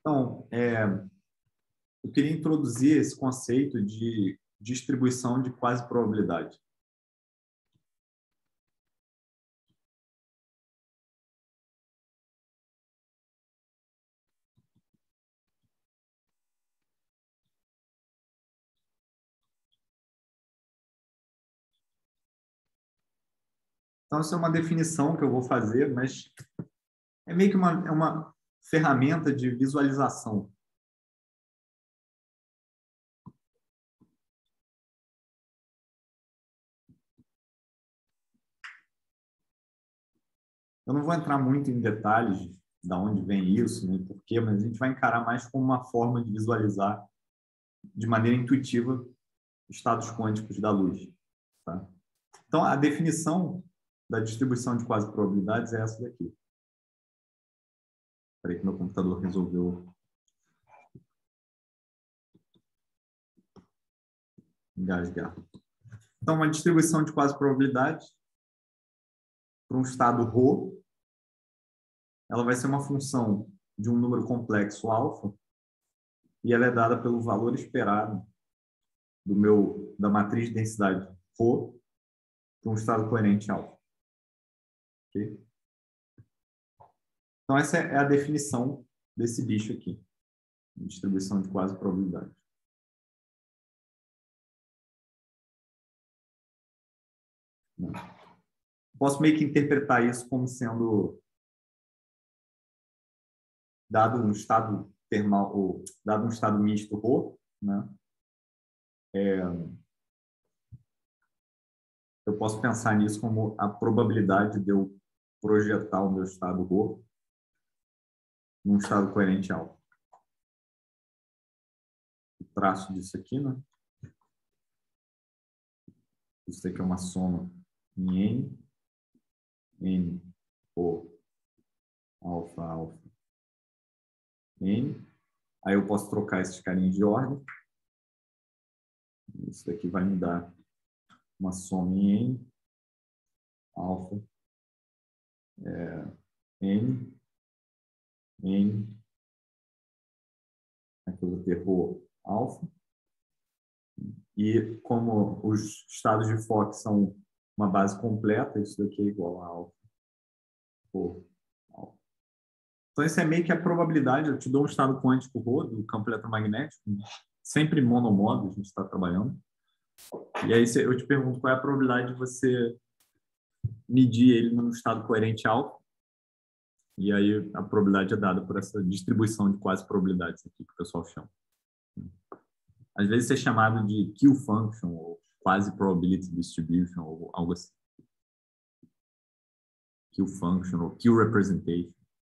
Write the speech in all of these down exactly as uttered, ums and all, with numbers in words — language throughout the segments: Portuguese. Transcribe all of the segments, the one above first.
Então, é, eu queria introduzir esse conceito de distribuição de quase probabilidade. Então, essa é uma definição que eu vou fazer, mas é meio que uma, é uma ferramenta de visualização. Eu não vou entrar muito em detalhes de onde vem isso, nem por quê, mas a gente vai encarar mais como uma forma de visualizar de maneira intuitiva estados quânticos da luz. Tá? Então, a definição da distribuição de quase probabilidades é essa daqui. Espera aí que meu computador resolveu engasgar. Então, uma distribuição de quase probabilidades para um estado Rho, ela vai ser uma função de um número complexo alfa e ela é dada pelo valor esperado do meu, da matriz de densidade Rho para um estado coerente alfa. Okay? Então, essa é a definição desse bicho aqui, distribuição de quase probabilidade. Posso meio que interpretar isso como sendo dado um estado termal, ou dado um estado misto Rho, né? É, eu posso pensar nisso como a probabilidade de eu projetar o meu estado Rho num estado coerente alfa. O traço disso aqui, né? Isso aqui é uma soma em N, N, O, alfa, alfa, N. Aí eu posso trocar esses carinhos de ordem. Isso daqui vai me dar uma soma em N, alfa, é, N, N. Aqui eu vou ter Rho, alfa. E como os estados de Fock são uma base completa, isso daqui é igual a alfa. Rho, alfa. Então, isso é meio que a probabilidade. Eu te dou um estado quântico Rho do campo eletromagnético, sempre monomodo, a gente está trabalhando. E aí eu te pergunto qual é a probabilidade de você medir ele num estado coerente alfa. E aí a probabilidade é dada por essa distribuição de quase probabilidades aqui que o pessoal chama. Às vezes é chamado de Q-function, ou quase probability distribution, ou algo assim. Q-function, ou Q-representation.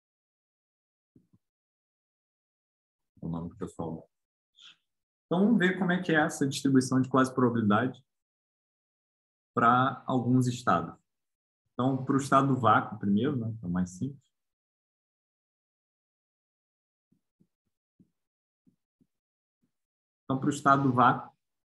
É o nome que o pessoal dá. Então, vamos ver como é que é essa distribuição de quase probabilidade para alguns estados. Então, para o estado do vácuo primeiro, né, é o mais simples. Então, para o estado do vácuo,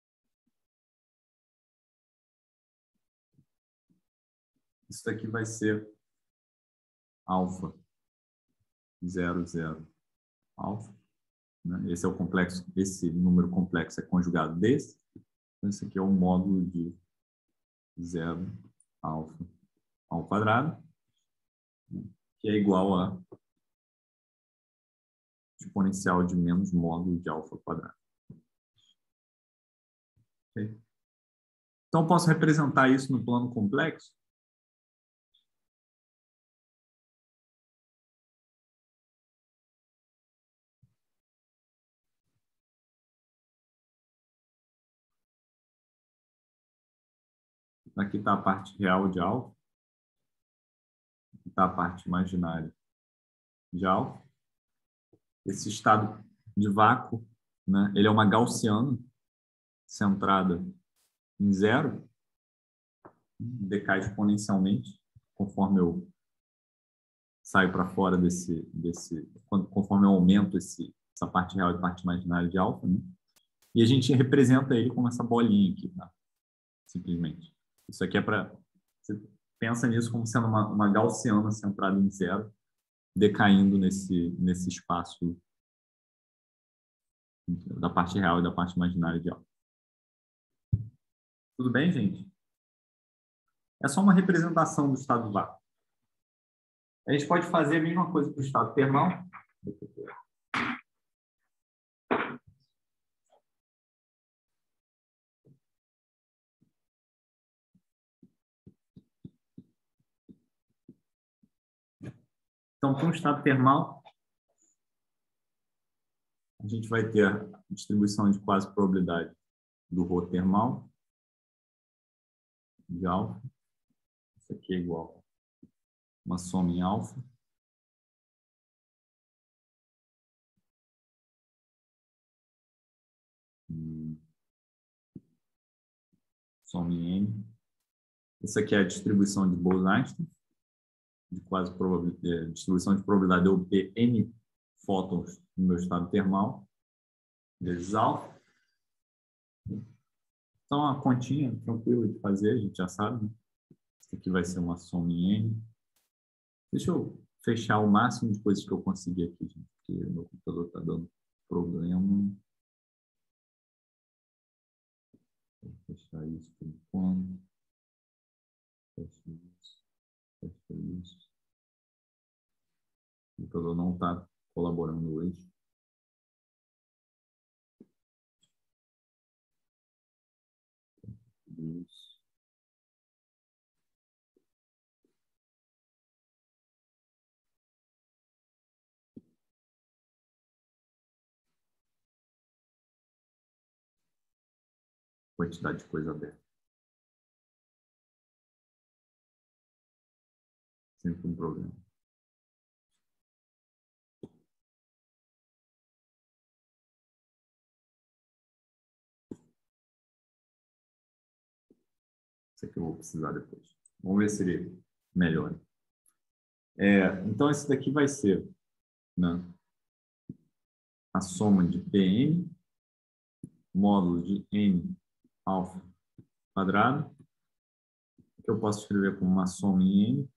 isso daqui vai ser alfa, zero, zero, alfa. Né? Esse é o complexo, esse número complexo é conjugado desse. Então, esse aqui é o módulo de zero, alfa, ao quadrado, que é igual a exponencial de menos módulo de alfa ao quadrado. Okay? Então, posso representar isso no plano complexo? Aqui está a parte real de alfa. Aqui está a parte imaginária de alfa. Esse estado de vácuo, né, ele é uma gaussiana centrada em zero, decai exponencialmente conforme eu saio para fora desse, desse, conforme eu aumento esse, essa parte real e parte imaginária de alfa, né? E a gente representa ele como essa bolinha aqui, tá? Simplesmente. Isso aqui é para... Você pensa nisso como sendo uma, uma gaussiana centrada em zero, decaindo nesse, nesse espaço da parte real e da parte imaginária de alfa. Tudo bem, gente? É só uma representação do estado vácuo. A gente pode fazer a mesma coisa para o estado termal. Então, para um estado termal, a gente vai ter a distribuição de quase probabilidade do ρ termal de alfa. Isso aqui é igual a uma soma em alfa hum, soma em N. Isso aqui é a distribuição de Bose-Einstein, de quase probabilidade, distribuição de probabilidade de eu obter N fótons no meu estado termal, vezes alfa. Então, a continha tranquila de fazer, a gente já sabe, né? Isso aqui vai ser uma soma em N. Deixa eu fechar o máximo de coisas que eu consegui aqui, gente, porque meu computador está dando problema. Vou fechar isso por enquanto. Fecha isso. Fecha isso. O computador não está colaborando hoje. Isso. Quantidade de coisa aberta. Sempre um problema. Isso aqui eu vou precisar depois. Vamos ver se ele melhora. É, então, esse daqui vai ser, né, a soma de Pn módulo de N alfa quadrado, que eu posso escrever como uma soma em N.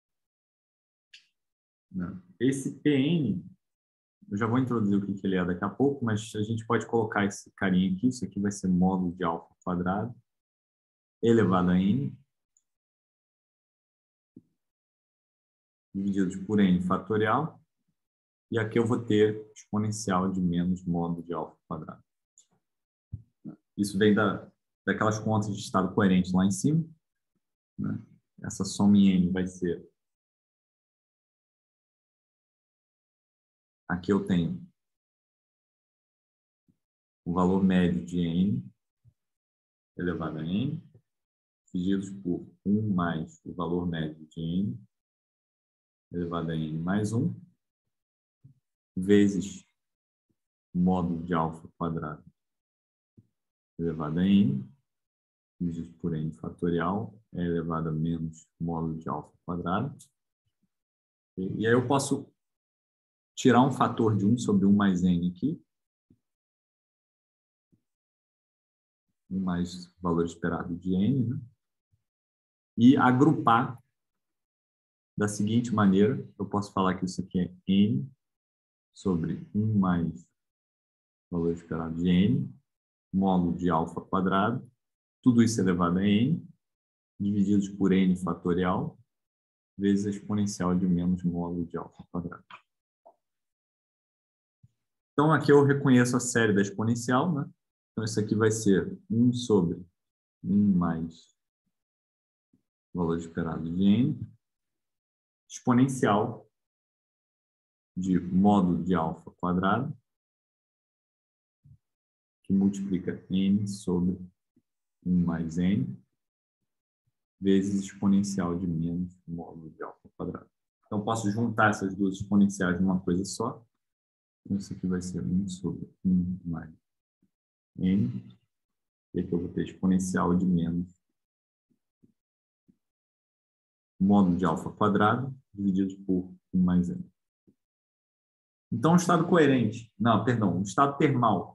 Né? Esse Pn, eu já vou introduzir o que ele é daqui a pouco, mas a gente pode colocar esse carinha aqui, isso aqui vai ser módulo de alfa quadrado elevado a N, dividido por N fatorial, e aqui eu vou ter exponencial de menos módulo de alfa quadrado. Isso vem da, daquelas contas de estado coerente lá em cima. Né? Essa soma em N vai ser... Aqui eu tenho o valor médio de N elevado a N, divididos por um mais o valor médio de N elevado a N mais um, vezes o módulo de alfa quadrado elevado a N, dividido por N fatorial, é elevado a menos módulo de alfa quadrado. E, e aí eu posso tirar um fator de um sobre um mais N aqui, um mais o valor esperado de N, né? E agrupar da seguinte maneira, eu posso falar que isso aqui é N sobre um mais o valor esperado de N, módulo de alfa quadrado, tudo isso elevado a N, divididos por N fatorial, vezes a exponencial de menos módulo de alfa quadrado. Então, aqui eu reconheço a série da exponencial, né? Então, isso aqui vai ser um sobre um mais o valor esperado de N, exponencial de módulo de alfa quadrado, que multiplica N sobre um mais N, vezes exponencial de menos módulo de alfa quadrado. Então, posso juntar essas duas exponenciais numa coisa só. Então, isso aqui vai ser um sobre um mais N. E aqui eu vou ter exponencial de menos módulo de alfa quadrado, dividido por um mais N. Então, um estado coerente, não, perdão, um estado termal,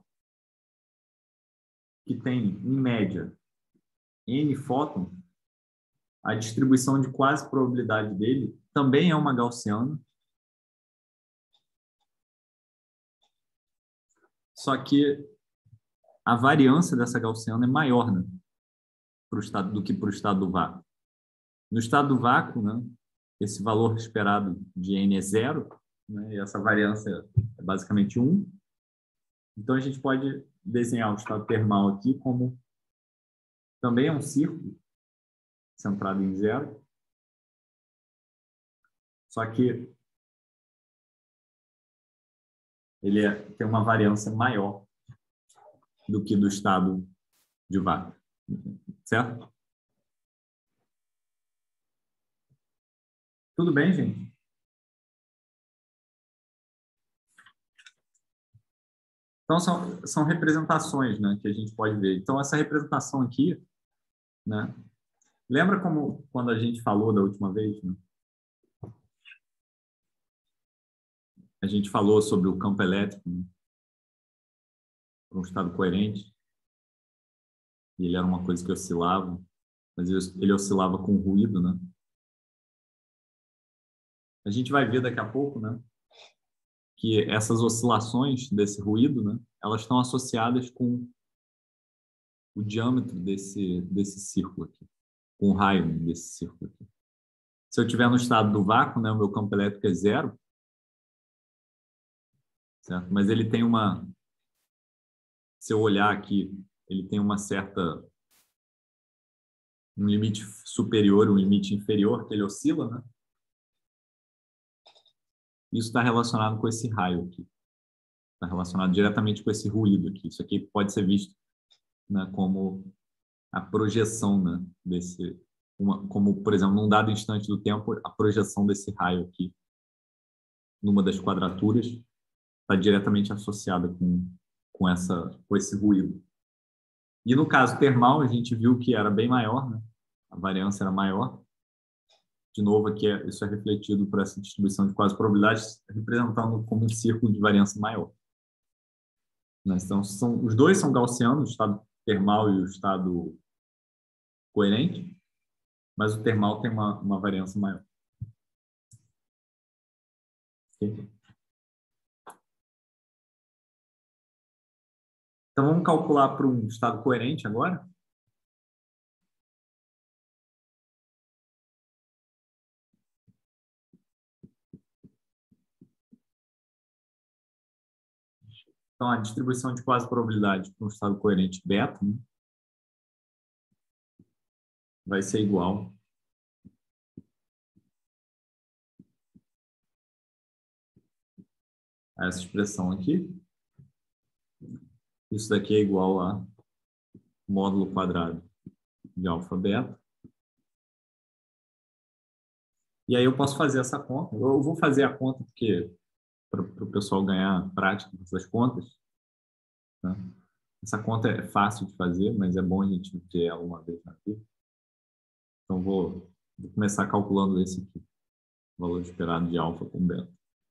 que tem, em média, N fótons, a distribuição de quase probabilidade dele também é uma gaussiana. Só que a variância dessa gaussiana é maior, né, pro estado, do que para o estado do vácuo. No estado do vácuo, né, esse valor esperado de n é zero, né, e essa variância é basicamente um. Então, a gente pode desenhar o estado termal aqui como também é um círculo centrado em zero, só que ele é, tem uma variância maior do que do estado de vácuo, certo? Tudo bem, gente? Então, são, são representações, né, que a gente pode ver. Então, essa representação aqui, né, lembra como quando a gente falou da última vez, né? A gente falou sobre o campo elétrico, né, para um estado coerente, e ele era uma coisa que oscilava, mas ele oscilava com ruído, né? A gente vai ver daqui a pouco, né, que essas oscilações desse ruído, né, elas estão associadas com o diâmetro desse, desse círculo aqui, com o raio desse círculo aqui. Se eu estiver no estado do vácuo, né, o meu campo elétrico é zero, certo? Mas ele tem uma... Se eu olhar aqui, ele tem uma certa... um limite superior, um limite inferior, que ele oscila, né? Isso está relacionado com esse raio aqui. Está relacionado diretamente com esse ruído aqui. Isso aqui pode ser visto, né, como a projeção, né, desse... Uma, como, por exemplo, num dado instante do tempo, a projeção desse raio aqui, numa das quadraturas, está diretamente associada com, com, essa, com esse ruído. E no caso termal, a gente viu que era bem maior, né? A variância era maior. De novo, aqui é, isso é refletido por essa distribuição de quase probabilidades, representando como um círculo de variância maior. Então, são, os dois são gaussianos, o estado termal e o estado coerente, mas o termal tem uma, uma variância maior. Okay? Então, vamos calcular para um estado coerente agora. Então, a distribuição de quase probabilidade para um estado coerente beta, né, vai ser igual a essa expressão aqui. Isso daqui é igual a módulo quadrado de alfa beta. E aí eu posso fazer essa conta. Eu vou fazer a conta porque para o pessoal ganhar prática dessas contas, né? Essa conta é fácil de fazer, mas é bom a gente ter ela uma vez na vida. Então vou, vou começar calculando esse aqui, o valor esperado de alfa com beta.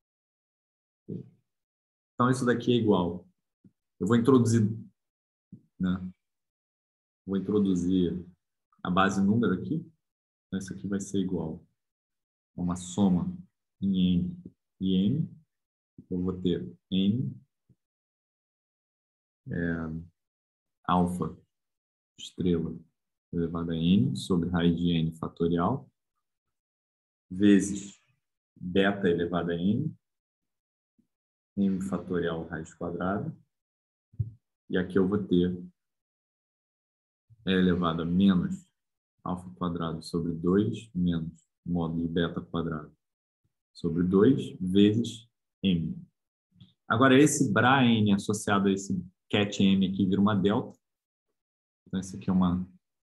Então isso daqui é igual. Eu vou introduzir, né? Vou introduzir a base número aqui. Então isso aqui vai ser igual a uma soma em n e n. Eu vou ter n é, alfa estrela elevado a n sobre raiz de n fatorial vezes beta elevado a n, n fatorial raiz quadrada, e aqui eu vou ter e elevado a menos alfa quadrado sobre dois menos módulo beta quadrado sobre dois vezes m. Agora, esse bra n associado a esse cat m aqui vira uma delta. Então, esse aqui é uma...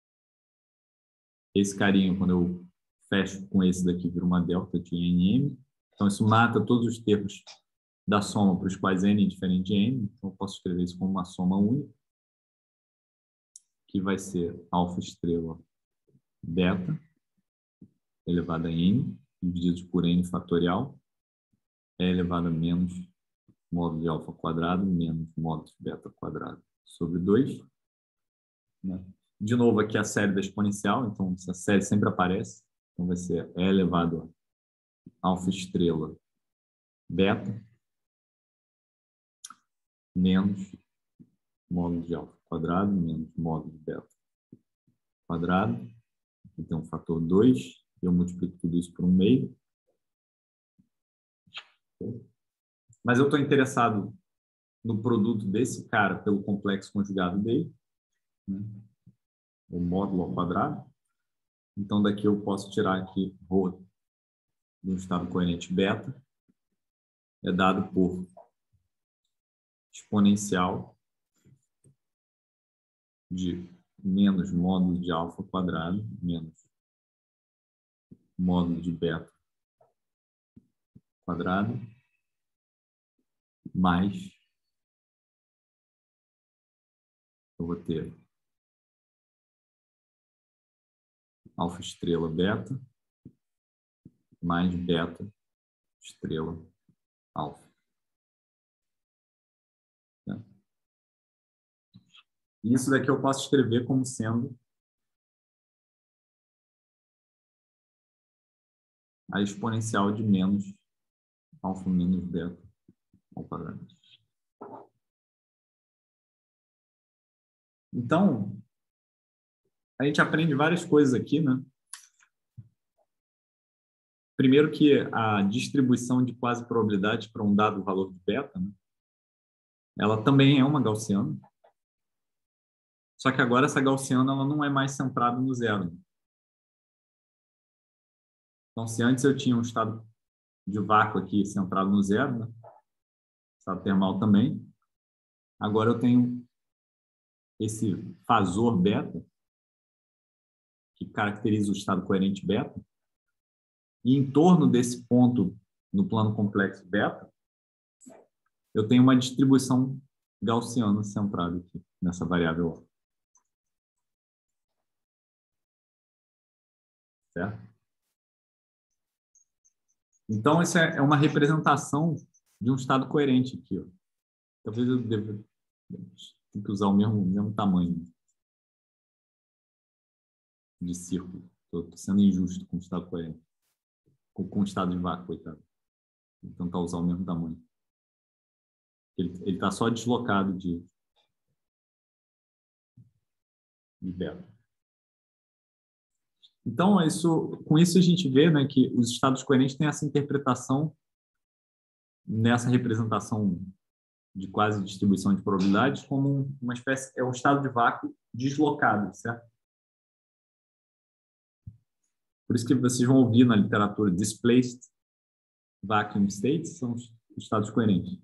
Esse carinho, quando eu fecho com esse daqui, vira uma delta de nm. Então, isso mata todos os termos da soma para os quais n é diferente de m. Então, eu posso escrever isso como uma soma única, que vai ser alfa estrela beta elevado a n, dividido por n fatorial, é elevado a menos módulo de alfa quadrado menos módulo de beta quadrado sobre dois. Né? De novo, aqui a série da exponencial, então essa série sempre aparece. Então vai ser E elevado a alfa estrela beta menos módulo de alfa quadrado menos módulo de beta quadrado. Aqui tem um fator dois. Eu multiplico tudo isso por um meio. Mas eu estou interessado no produto desse cara pelo complexo conjugado dele, né? O módulo ao quadrado. Então, daqui eu posso tirar aqui ρ do estado coerente beta, é dado por exponencial de menos módulo de alfa quadrado menos módulo de beta quadrado mais, eu vou ter alfa estrela beta mais beta estrela alfa. Tá? Isso daqui eu posso escrever como sendo a exponencial de menos alfa menos beta ao quadrado. Então, a gente aprende várias coisas aqui, né? Primeiro que a distribuição de quase probabilidade para um dado valor de beta, né? Ela também é uma gaussiana. Só que agora essa gaussiana ela não é mais centrada no zero. Então, se antes eu tinha um estado de vácuo aqui centrado no zero, né? Estado termal também, agora eu tenho esse fasor beta, que caracteriza o estado coerente beta, e em torno desse ponto no plano complexo beta, eu tenho uma distribuição gaussiana centrada aqui, nessa variável A. Certo? Então, essa é uma representação de um estado coerente aqui. Ó. Talvez eu deva ter que usar o mesmo, mesmo tamanho de círculo. Estou sendo injusto com o estado coerente. Com, com o estado de vácuo, coitado. Vou tentar usar o mesmo tamanho. Ele está só deslocado de, de beta. Então, isso, com isso a gente vê, né, que os estados coerentes têm essa interpretação nessa representação de quase distribuição de probabilidades como uma espécie, é um estado de vácuo deslocado, certo? Por isso que vocês vão ouvir na literatura displaced vacuum states, são os estados coerentes.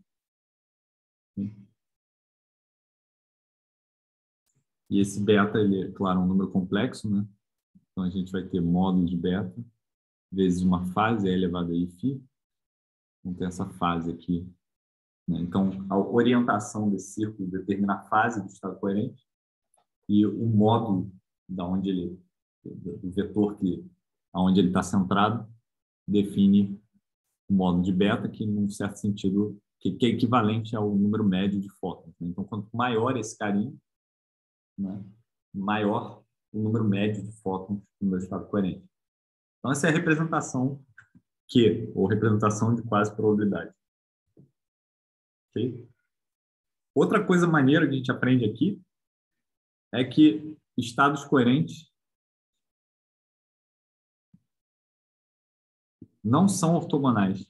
E esse beta, ele é, claro, um número complexo, né? Então, a gente vai ter módulo de beta vezes uma fase E elevado a I φ. Então, tem essa fase aqui. Né? Então, a orientação desse círculo determina a fase do estado coerente e o módulo da onde ele, do vetor que, aonde ele está centrado, define o módulo de beta, que, num certo sentido, que, que é equivalente ao número médio de fótons. Né? Então, quanto maior esse carinho, né, maior o número médio de fótons no meu estado coerente. Então, essa é a representação Q, ou representação de quase probabilidade. Okay? Outra coisa maneira que a gente aprende aqui é que estados coerentes não são ortogonais.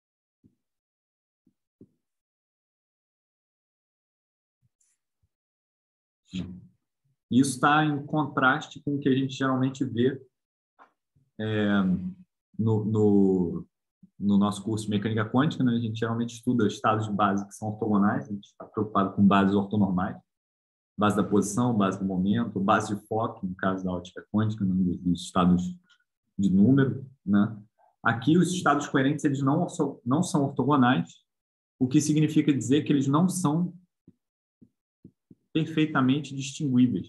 Isso está em contraste com o que a gente geralmente vê é, no, no, no nosso curso de mecânica quântica, né? A gente geralmente estuda estados de base que são ortogonais, a gente está preocupado com bases ortonormais, base da posição, base do momento, base de foco, no caso da ótica quântica, né? Dos estados de número. Né? Aqui, os estados coerentes eles não, não são ortogonais, o que significa dizer que eles não são perfeitamente distinguíveis.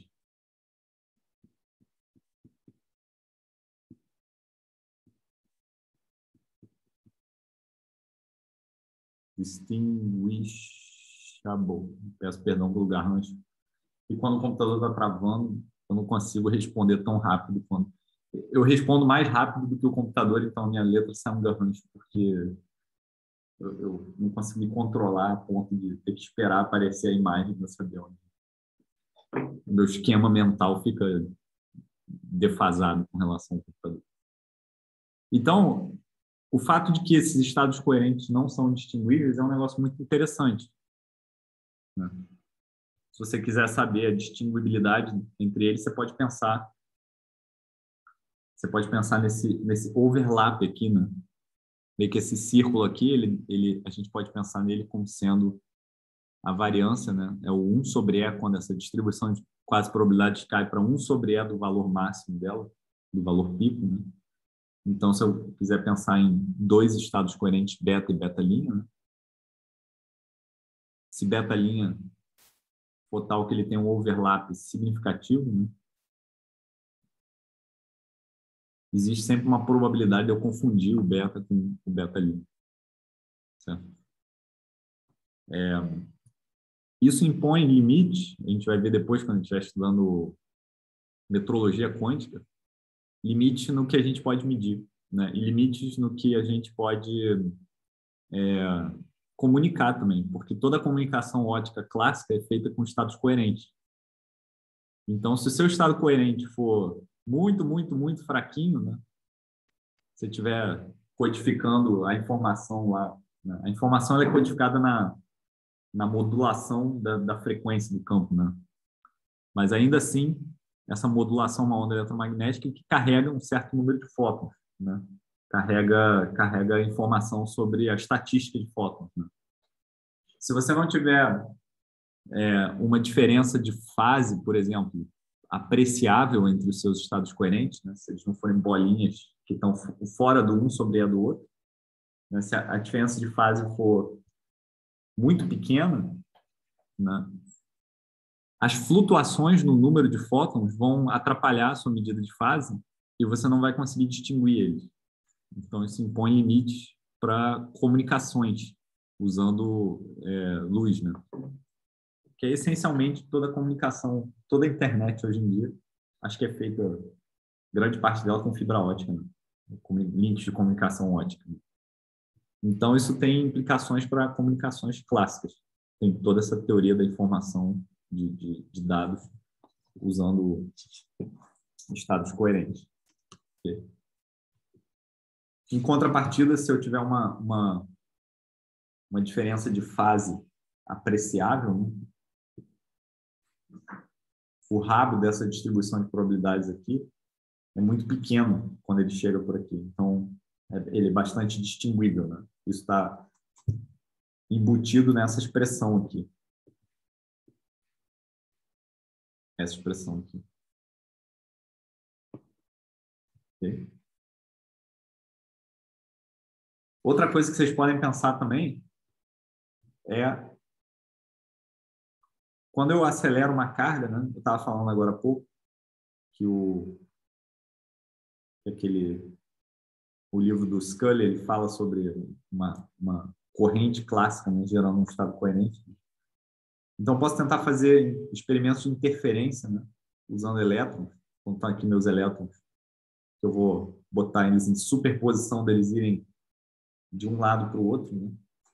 Distinguishable. Peço perdão pelo lugar, mas e quando o computador está travando, eu não consigo responder tão rápido quanto. Eu respondo mais rápido do que o computador, então minha letra sai um garrancho, porque eu, eu não consigo me controlar a ponto de ter que esperar aparecer a imagem para saber onde. O meu esquema mental fica defasado com relação ao computador. Então, o fato de que esses estados coerentes não são distinguíveis é um negócio muito interessante, né? Se você quiser saber a distinguibilidade entre eles, você pode pensar, você pode pensar nesse, nesse overlap aqui, né? Meio que esse círculo aqui, ele, ele, a gente pode pensar nele como sendo a variância, né? É o um sobre E, quando essa distribuição de quase probabilidades cai para um sobre E do valor máximo dela, do valor pico, né? Então, se eu quiser pensar em dois estados coerentes, beta e beta-linha, né? Se beta-linha for tal que ele tem um overlap significativo, né? Existe sempre uma probabilidade de eu confundir o beta com o beta-linha. Certo? É, isso impõe limite, a gente vai ver depois quando a gente estiver estudando metrologia quântica, limite no que a gente pode medir, né? E limites no que a gente pode é, comunicar também, porque toda comunicação ótica clássica é feita com estados coerentes. Então, se o seu estado coerente for muito, muito, muito fraquinho, né? Se estiver codificando a informação lá, né? A informação ela é codificada na, na modulação da, da frequência do campo, né? Mas ainda assim, essa modulação é uma onda eletromagnética que carrega um certo número de fótons, né? Carrega, carrega informação sobre a estatística de fótons, né? Se você não tiver é, uma diferença de fase, por exemplo, apreciável entre os seus estados coerentes, né? Se eles não forem bolinhas que estão fora do um sobre E do outro, né? Se a, a diferença de fase for muito pequena, né? As flutuações no número de fótons vão atrapalhar a sua medida de fase e você não vai conseguir distinguir eles. Então, isso impõe limites para comunicações usando é, luz, né? Que é essencialmente toda a comunicação, toda a internet hoje em dia, acho que é feita, grande parte dela com fibra ótica, né? Com links de comunicação ótica. Então, isso tem implicações para comunicações clássicas. Tem toda essa teoria da informação de, de, de dados usando estados coerentes. Em contrapartida, se eu tiver uma, uma, uma diferença de fase apreciável, né? O rabo dessa distribuição de probabilidades aqui é muito pequeno quando ele chega por aqui. Então, ele é bastante distinguível, né? Isso está embutido nessa expressão aqui. Essa expressão aqui. Okay? Outra coisa que vocês podem pensar também é quando eu acelero uma carga, né? Eu estava falando agora há pouco que o que aquele o livro do Scully ele fala sobre uma, uma corrente clássica, né? Gerando um estado coerente. Então, posso tentar fazer experimentos de interferência, né? Usando elétrons. Então, estão aqui meus elétrons. Eu vou botar eles em superposição deles irem de um lado para o outro, né?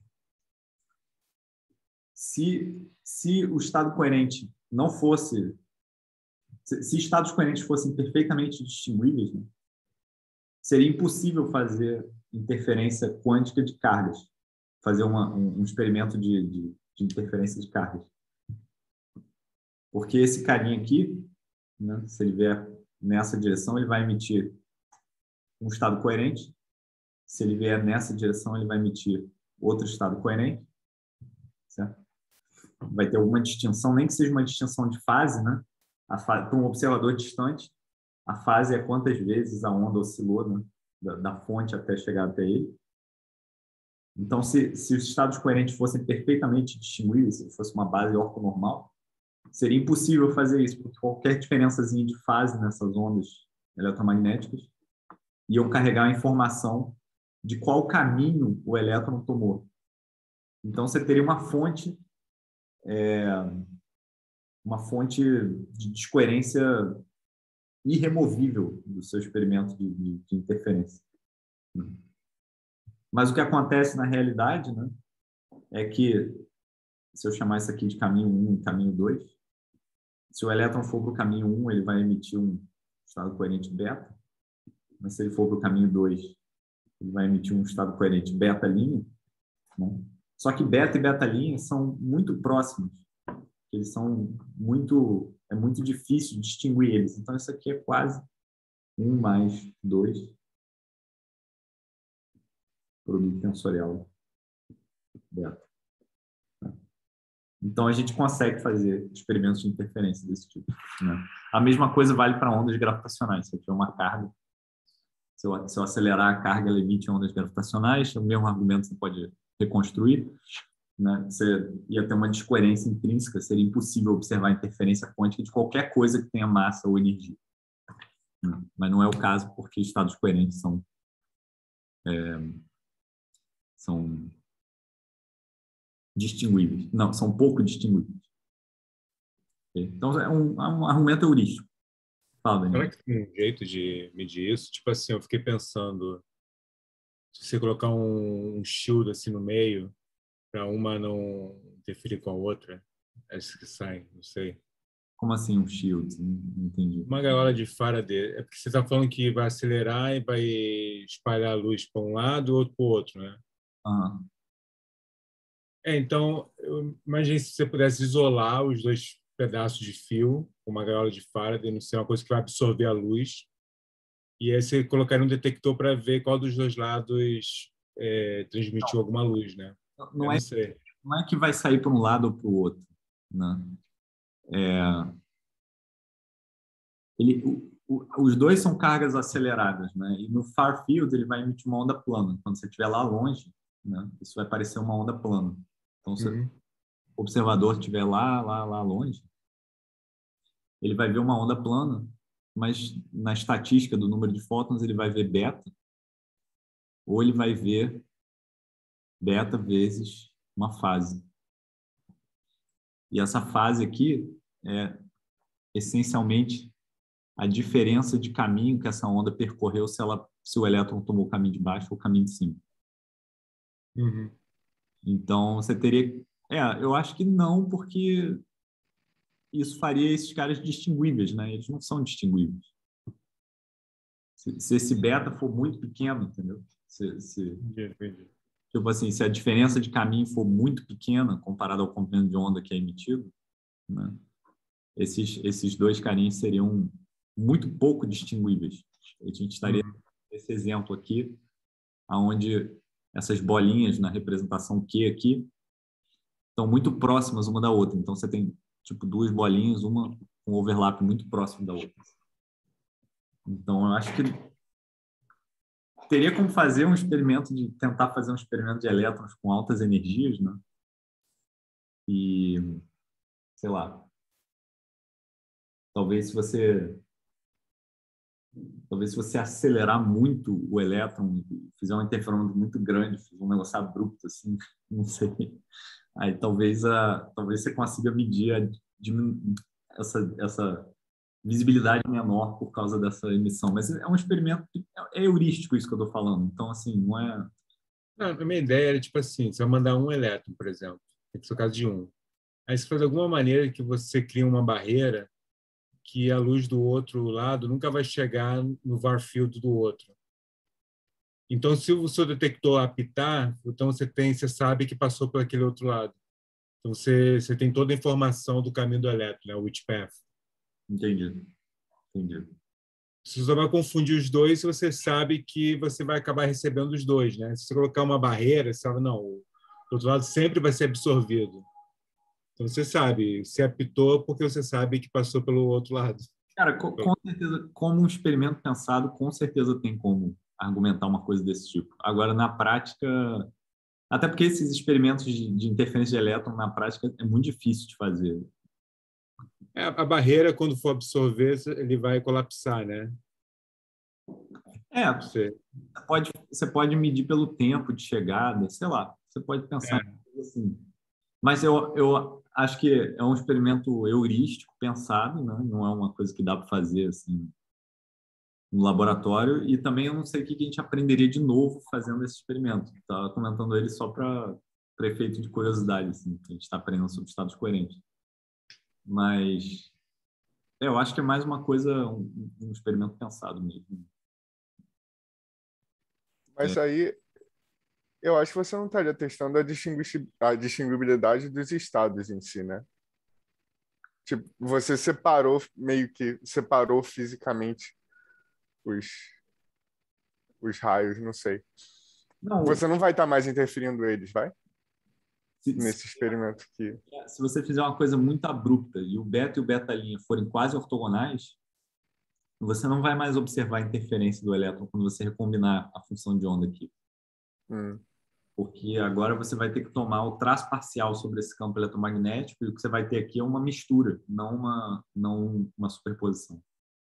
Se, se o estado coerente não fosse... Se, se estados coerentes fossem perfeitamente distinguíveis, né? Seria impossível fazer interferência quântica de cargas. Fazer uma, um, um experimento de, de, de interferência de cargas. Porque esse carinha aqui, né, se ele vier nessa direção, ele vai emitir um estado coerente. Se ele vier nessa direção, ele vai emitir outro estado coerente. Certo? Vai ter alguma distinção, nem que seja uma distinção de fase, né? Para um observador distante, a fase é quantas vezes a onda oscilou, né? da, da fonte até chegar até ele. Então, se, se os estados coerentes fossem perfeitamente distinguíveis, se fosse uma base ortonormal, seria impossível fazer isso, porque qualquer diferençazinha de fase nessas ondas eletromagnéticas iam carregar a informação de qual caminho o elétron tomou. Então, você teria uma fonte, é, uma fonte de descoerência irremovível do seu experimento de, de, de interferência. Mas o que acontece na realidade, né, é que, se eu chamar isso aqui de caminho um e caminho dois, se o elétron for para o caminho um, ele vai emitir um estado coerente beta, mas se ele for para o caminho dois, ele vai emitir um estado coerente beta-linha, né? Só que beta e beta-linha são muito próximos, eles são muito, é muito difícil distinguir eles. Então, isso aqui é quase um mais dois, produto tensorial beta. Então, a gente consegue fazer experimentos de interferência desse tipo, né? A mesma coisa vale para ondas gravitacionais. Se eu tiver uma carga, se eu, se eu acelerar a carga, ela emite ondas gravitacionais, o mesmo argumento você pode reconstruir, né? Você ia ter uma descoerência intrínseca, seria impossível observar a interferência quântica de qualquer coisa que tenha massa ou energia. Mas não é o caso, porque estados coerentes são, é, são distinguíveis. Não, são pouco distinguíveis. Então, é um, é um argumento heurístico. Fala, Será Daniel. que tem um jeito de medir isso? Tipo assim, eu fiquei pensando, se você colocar um, um shield assim no meio, para uma não interferir com a outra, as que saem, não sei. Como assim um shield? Não entendi. Uma gaiola de Faraday, é porque você está falando que vai acelerar e vai espalhar a luz para um lado e outro para o outro, né? Aham. É, então, eu imaginei se você pudesse isolar os dois pedaços de fio com uma gaiola de Faraday, não sei, uma coisa que vai absorver a luz, e aí você colocaria um detector para ver qual dos dois lados é, transmitiu alguma luz, né? Eu Não é, não sei. não é que vai sair para um lado ou para o outro, né? É, ele, o, o, os dois são cargas aceleradas, né? E no far field ele vai emitir uma onda plana. Quando você estiver lá longe, né? Isso vai parecer uma onda plana. Então, se o Uhum. observador estiver lá, lá, lá longe, ele vai ver uma onda plana, mas na estatística do número de fótons ele vai ver beta, ou ele vai ver beta vezes uma fase. E essa fase aqui é essencialmente a diferença de caminho que essa onda percorreu se, ela, se o elétron tomou o caminho de baixo ou o caminho de cima. Uhum. Então, você teria... É, eu acho que não, porque isso faria esses caras distinguíveis, né? Eles não são distinguíveis. Se, se esse beta for muito pequeno, entendeu? Se, se, Entendi, entendi. tipo assim, se a diferença de caminho for muito pequena comparada ao comprimento de onda que é emitido, né? Esses, esses dois carinhos seriam muito pouco distinguíveis. A gente estaria Uhum. nesse exemplo aqui, onde essas bolinhas na representação Q aqui estão muito próximas uma da outra. Então, você tem tipo duas bolinhas, uma com um overlap muito próximo da outra. Então, eu acho que teria como fazer um experimento de tentar fazer um experimento de elétrons com altas energias, né? E, sei lá, talvez se você talvez se você acelerar muito o elétron, fizer um interferômetro muito grande, fizer um negócio abrupto assim, não sei. Aí talvez a talvez você consiga medir a, diminu- essa essa visibilidade menor por causa dessa emissão, mas é um experimento, é heurístico isso que eu estou falando. Então assim, não é... Não, a minha ideia era, tipo assim, você vai mandar um elétron, por exemplo, tem que ser o caso de um. Aí você faz alguma maneira que você cria uma barreira que a luz do outro lado nunca vai chegar no far field do outro. Então, se o seu detector apitar, então você tem, você sabe que passou por aquele outro lado. Então, você, você tem toda a informação do caminho do elétron, né? O which path. Entendi, entendi. Se você vai confundir os dois, você sabe que você vai acabar recebendo os dois, né? Se você colocar uma barreira, você sabe, não, o outro lado sempre vai ser absorvido. Então, você sabe, se apitou porque você sabe que passou pelo outro lado. Cara, co- com certeza, como um experimento pensado, com certeza tem como argumentar uma coisa desse tipo. Agora, na prática, até porque esses experimentos de, de interferência de elétron, na prática, é muito difícil de fazer. É, a barreira, quando for absorver, ele vai colapsar, né? É, Você, você pode, você pode medir pelo tempo de chegada, sei lá, você pode pensar é, em coisa assim. Mas eu, eu acho que é um experimento heurístico pensado, né? Não é uma coisa que dá para fazer assim no laboratório, e também eu não sei o que a gente aprenderia de novo fazendo esse experimento. Estava comentando ele só para efeito de curiosidade, assim, que a gente está aprendendo sobre estados coerentes. Mas é, eu acho que é mais uma coisa, um, um experimento pensado mesmo. Mas É. aí eu acho que você não estaria testando a, distingui a distinguibilidade dos estados em si, né? Tipo, você separou, meio que separou fisicamente os, os raios, não sei. Não, Você não vai estar mais interferindo eles, vai? se, se, Nesse experimento aqui. se você fizer uma coisa muito abrupta e o beta e o beta' forem quase ortogonais, você não vai mais observar a interferência do elétron quando você recombinar a função de onda aqui. Hum. Porque agora você vai ter que tomar o traço parcial sobre esse campo eletromagnético, e o que você vai ter aqui é uma mistura, não uma, não uma superposição.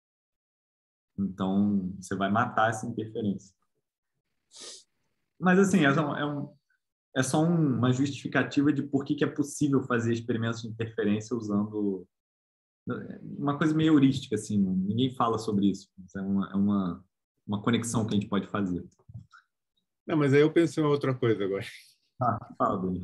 Então, você vai matar essa interferência. Mas, assim, é, só- é, um, é só um, uma justificativa de por que, que é possível fazer experimentos de interferência usando uma coisa meio heurística, assim, ninguém fala sobre isso. É uma, é uma, uma conexão que a gente pode fazer. Não, mas aí eu pensei em outra coisa agora. Ah, fala, Dani.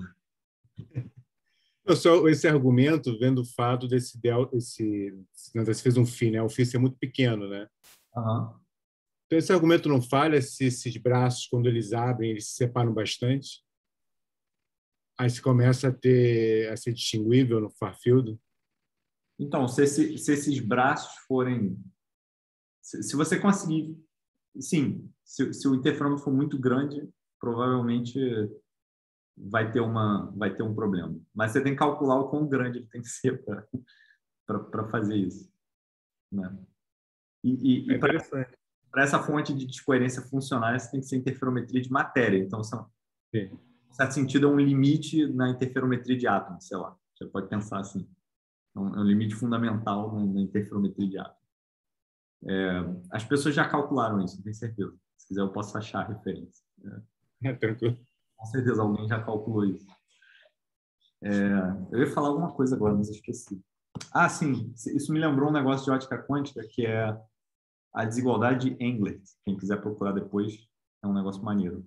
Eu só esse argumento vendo o fato desse del, esse, não, você fez um φ, né? O φ ser muito pequeno, né? Uhum. Então esse argumento não falha se esses braços, quando eles abrem, eles se separam bastante. Aí se começa a ter a ser distinguível no far field. Então, se, esse, se esses braços forem, se, se você conseguir, sim, se, se o interferômetro for muito grande, provavelmente vai ter uma, vai ter um problema. Mas você tem que calcular o quão grande ele tem que ser para fazer isso, né? E, e, É e para interessante. essa fonte de descoerência funcional, você tem que ser interferometria de matéria. Então, são, Sim. em certo sentido, é um limite na interferometria de átomos, sei lá. Você pode pensar assim. É um, é um limite fundamental na, na interferometria de átomos. É, as pessoas já calcularam isso, tenho certeza. Se quiser, eu posso achar a referência. É, É tranquilo. com certeza, alguém já calculou isso. É, eu ia falar alguma coisa agora, mas eu esqueci. Ah, sim. Isso me lembrou um negócio de ótica quântica, que é a desigualdade de Englert. Quem quiser procurar depois, é um negócio maneiro.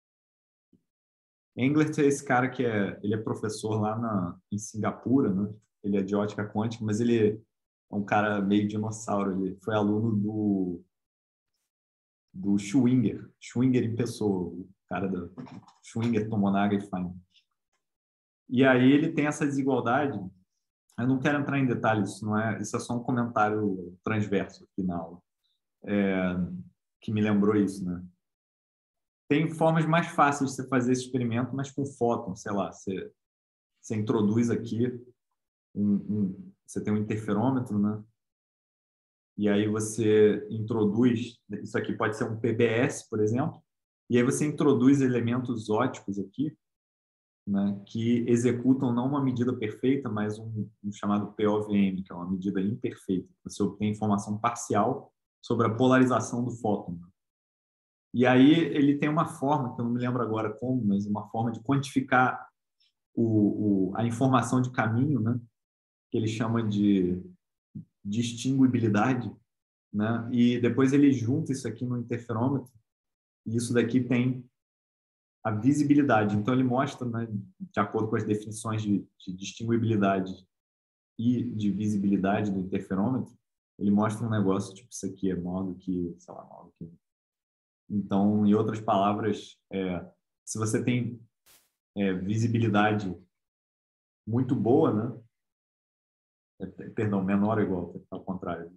Englert é esse cara que é, ele é professor lá na, em Singapura, né? Ele é de ótica quântica, mas ele é um cara meio dinossauro. Ele foi aluno do, do Schwinger, Schwinger em pessoa, o cara da Schwinger, Tomonaga e Feynman. E aí ele tem essa desigualdade. Eu não quero entrar em detalhes, isso não é, isso é só um comentário transverso aqui na aula, é, que me lembrou isso, né? Tem formas mais fáceis de você fazer esse experimento, mas com fóton, sei lá, você, você introduz aqui, um, um, você tem um interferômetro, né? E aí você introduz, isso aqui pode ser um P B S, por exemplo, e aí você introduz elementos ópticos aqui, né, que executam não uma medida perfeita, mas um, um chamado P O V M, que é uma medida imperfeita. Você obtém informação parcial sobre a polarização do fóton. E aí ele tem uma forma, que eu não me lembro agora como, mas uma forma de quantificar o, o, a informação de caminho, né, que ele chama de distinguibilidade, né, e depois ele junta isso aqui no interferômetro, e isso daqui tem a visibilidade. Então, ele mostra, né, de acordo com as definições de, de distinguibilidade e de visibilidade do interferômetro, ele mostra um negócio tipo isso aqui é maior do que, sei lá, maior do que. Então, em outras palavras, é, se você tem é, visibilidade muito boa, né? É, perdão, menor ou igual, ao contrário.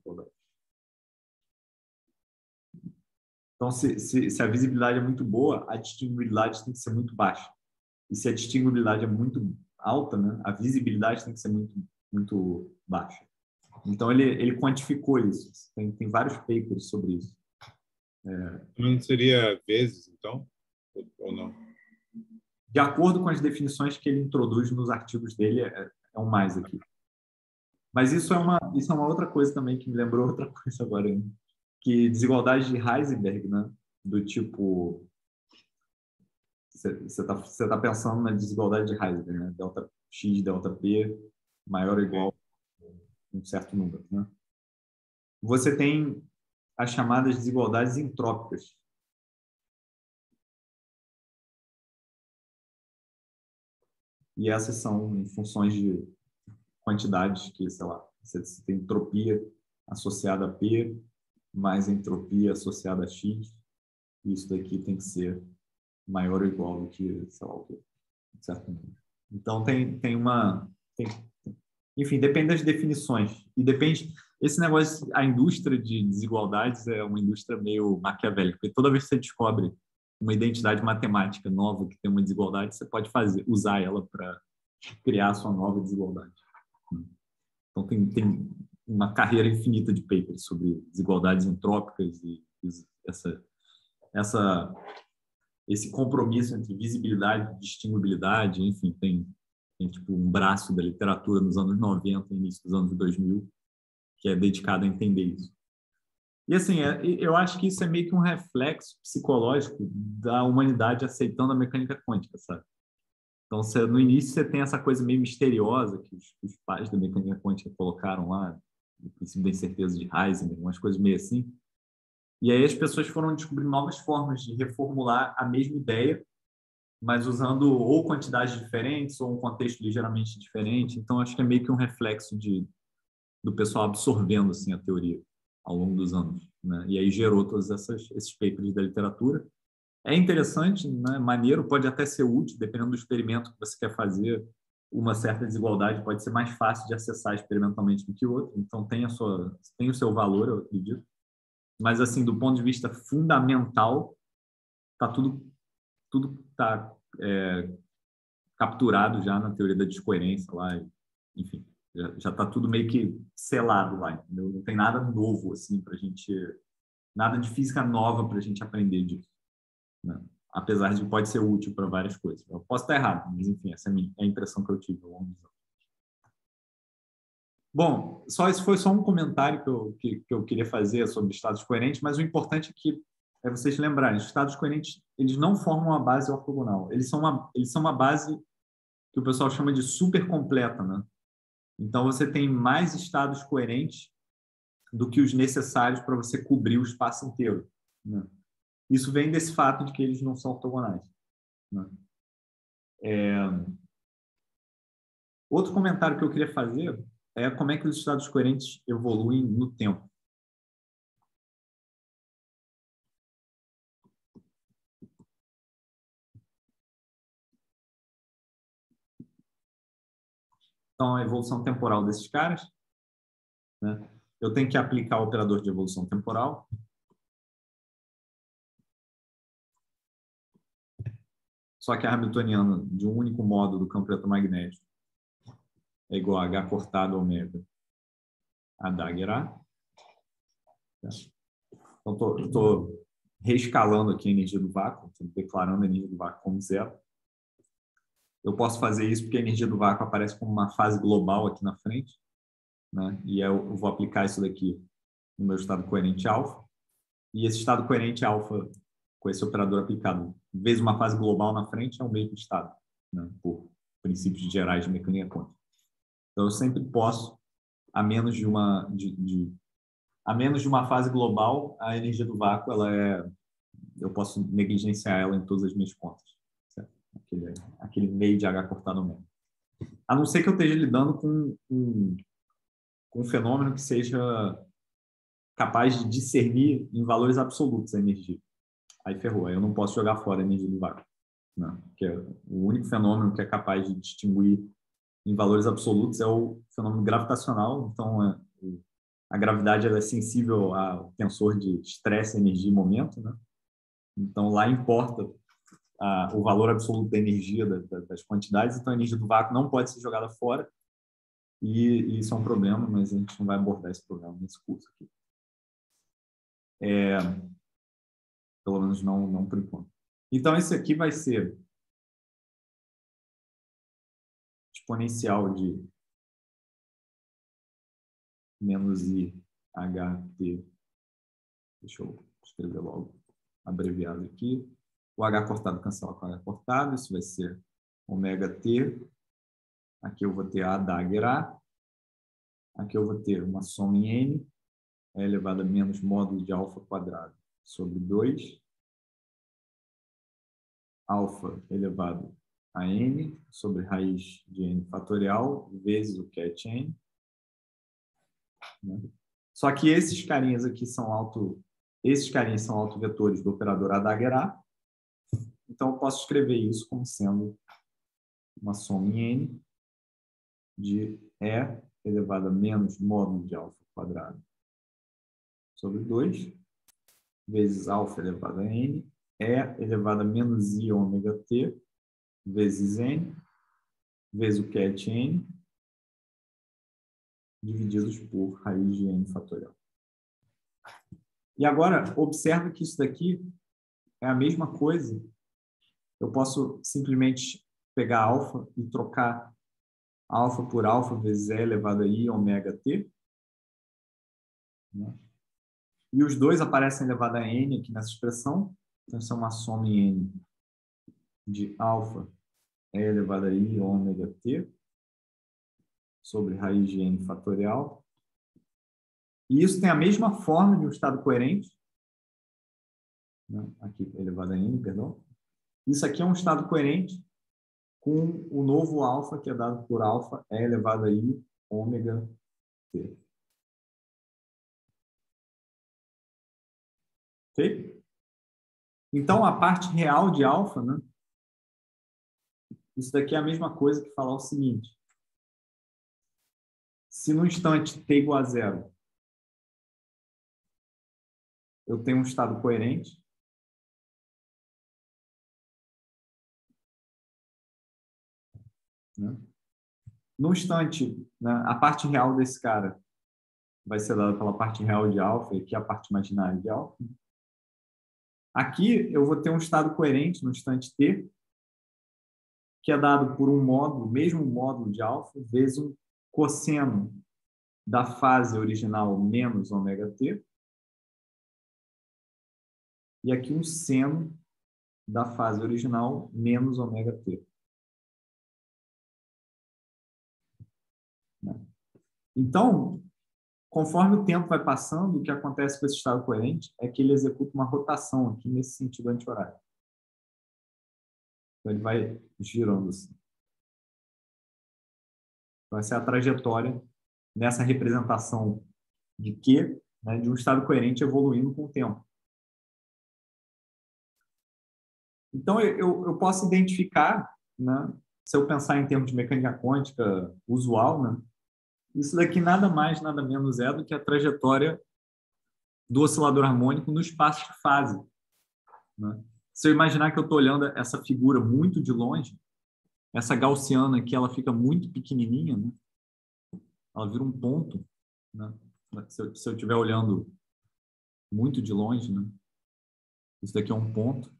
Então, se, se, se a visibilidade é muito boa, a distinguibilidade tem que ser muito baixa. E se a distinguibilidade é muito alta, né, a visibilidade tem que ser muito, muito baixa. Então, ele, ele quantificou isso. Tem, tem vários papers sobre isso. É, Não seria vezes, então? Ou não? de acordo com as definições que ele introduz nos artigos dele, é, é um mais aqui. Mas isso é, uma, isso é uma outra coisa também que me lembrou outra coisa agora. Hein? Que desigualdade de Heisenberg, né? Do tipo... Você está você tá pensando na desigualdade de Heisenberg, né? Delta X, delta P, maior ou igual a um certo número, né? Você tem as chamadas desigualdades entrópicas. E essas são funções de quantidades que, sei lá, você tem entropia associada a P, mais entropia associada a X, e isso daqui tem que ser maior ou igual do que, sei lá, o que, certo? Então, tem, tem uma... Tem, enfim, depende das definições. E depende... Esse negócio, a indústria de desigualdades é uma indústria meio maquiavélica, porque toda vez que você descobre uma identidade matemática nova que tem uma desigualdade, você pode fazer, usar ela para criar a sua nova desigualdade. Então, tem, tem uma carreira infinita de papers sobre desigualdades entrópicas e essa, essa, esse compromisso entre visibilidade e distinguibilidade. Enfim, tem, tem tipo um braço da literatura nos anos noventa, início dos anos dois mil, que é dedicado a entender isso. E, assim, é, eu acho que isso é meio que um reflexo psicológico da humanidade aceitando a mecânica quântica, sabe? Então, você, no início, você tem essa coisa meio misteriosa que os, os pais da mecânica quântica colocaram lá, o princípio da incerteza de Heisenberg, umas coisas meio assim. E aí as pessoas foram descobrindo novas formas de reformular a mesma ideia, mas usando ou quantidades diferentes ou um contexto ligeiramente diferente. Então, acho que é meio que um reflexo de, do pessoal absorvendo assim, a teoria ao longo dos anos, né? E aí gerou todos essas, esses papers da literatura. É interessante, né? Maneiro, pode até ser útil, dependendo do experimento que você quer fazer. Uma certa desigualdade pode ser mais fácil de acessar experimentalmente do que outra, então tem, a sua, tem o seu valor, eu acredito. Mas, assim, do ponto de vista fundamental, tá tudo tudo tá é, capturado já na teoria da descoerência lá, enfim, já está tudo meio que selado lá, entendeu? Não tem nada novo, assim, para a gente, nada de física nova para a gente aprender disso, né? Apesar de que pode ser útil para várias coisas. Eu posso estar errado, mas, enfim, essa é a, minha, é a impressão que eu tive ao longo dos anos. Bom, só isso foi só um comentário que eu, que, que eu queria fazer sobre estados coerentes, mas o importante é que é vocês lembrarem, os estados coerentes, eles não formam uma base ortogonal, eles são uma, eles são uma base que o pessoal chama de super completa, né? Então, você tem mais estados coerentes do que os necessários para você cobrir o espaço inteiro, né? Isso vem desse fato de que eles não são ortogonais, né? É... Outro comentário que eu queria fazer é como é que os estados coerentes evoluem no tempo. Então, a evolução temporal desses caras, né? Eu tenho que aplicar o operador de evolução temporal. Só que a hamiltoniana de um único modo do campo eletromagnético é igual a H cortado ômega a dagger A. Então, estou reescalando aqui a energia do vácuo, estou declarando a energia do vácuo como zero. Eu posso fazer isso porque a energia do vácuo aparece como uma fase global aqui na frente, né? E eu vou aplicar isso daqui no meu estado coerente alfa. E esse estado coerente alfa, com esse operador aplicado, vezes uma fase global na frente, é o mesmo estado, né? Por princípios gerais de mecânica quântica. Então, eu sempre posso, a menos de uma, de, de, a menos de uma fase global, a energia do vácuo, ela é, eu posso negligenciar ela em todas as minhas contas. Certo? Aquele, aquele meio de H cortado ao meio. A não ser que eu esteja lidando com um, com um fenômeno que seja capaz de discernir em valores absolutos a energia. Aí ferrou, aí eu não posso jogar fora a energia do vácuo. Não, porque o único fenômeno que é capaz de distinguir em valores absolutos é o fenômeno gravitacional. Então, é, a gravidade ela é sensível ao tensor de estresse, energia e momento, né? Então, lá importa a, o valor absoluto da energia, da, da, das quantidades. Então, a energia do vácuo não pode ser jogada fora. E, e isso é um problema, mas a gente não vai abordar esse problema nesse curso aqui. É, pelo menos não, não por enquanto. Então, esse aqui vai ser exponencial de menos I H T. Deixa eu escrever logo abreviado aqui. O H cortado cancela com H cortado. Isso vai ser ômega T. Aqui eu vou ter a dagger A. Aqui eu vou ter uma soma em N. E elevado a menos módulo de alfa quadrado sobre dois. Alfa elevado a n sobre raiz de n fatorial vezes o cat n. Só que esses carinhas aqui são auto, esses carinhas são autovetores do operador Adaguerá. Então, eu posso escrever isso como sendo uma soma em n de E elevado a menos módulo de alfa quadrado sobre dois, vezes alfa elevado a n, E elevado a menos I ômega t, vezes n, vezes o cat n, divididos por raiz de n fatorial. E agora, observe que isso daqui é a mesma coisa. Eu posso simplesmente pegar alfa e trocar alfa por alfa vezes E elevado a I ômega t. Né? E os dois aparecem elevado a n aqui nessa expressão. Então, isso é uma soma em n de alfa E elevado a I ômega t sobre raiz de n fatorial. E isso tem a mesma forma de um estado coerente. Né? Aqui, elevado a n, perdão. Isso aqui é um estado coerente com o novo alfa, que é dado por alfa E elevado a I ômega t. Ok? Então, a parte real de alfa, né? Isso daqui é a mesma coisa que falar o seguinte. Se no instante t igual a zero, eu tenho um estado coerente, né? No instante, né, a parte real desse cara vai ser dada pela parte real de alfa, e aqui a parte imaginária de alfa. Aqui eu vou ter um estado coerente no instante t, que é dado por um módulo, mesmo módulo de alfa, vezes um cosseno da fase original menos ômega t, e aqui um seno da fase original menos ômega t. Então, conforme o tempo vai passando, o que acontece com esse estado coerente é que ele executa uma rotação aqui nesse sentido anti-horário. Então, ele vai girando assim. Então, essa é a trajetória nessa representação de Q, né, de um estado coerente evoluindo com o tempo. Então, eu, eu posso identificar, né, se eu pensar em termos de mecânica quântica usual, né, isso daqui nada mais, nada menos é do que a trajetória do oscilador harmônico no espaço de fase. Né? Se eu imaginar que eu estou olhando essa figura muito de longe, essa gaussiana aqui, ela fica muito pequenininha, né? Ela vira um ponto. Né? Se eu se eu estiver olhando muito de longe, né? Isso daqui é um ponto.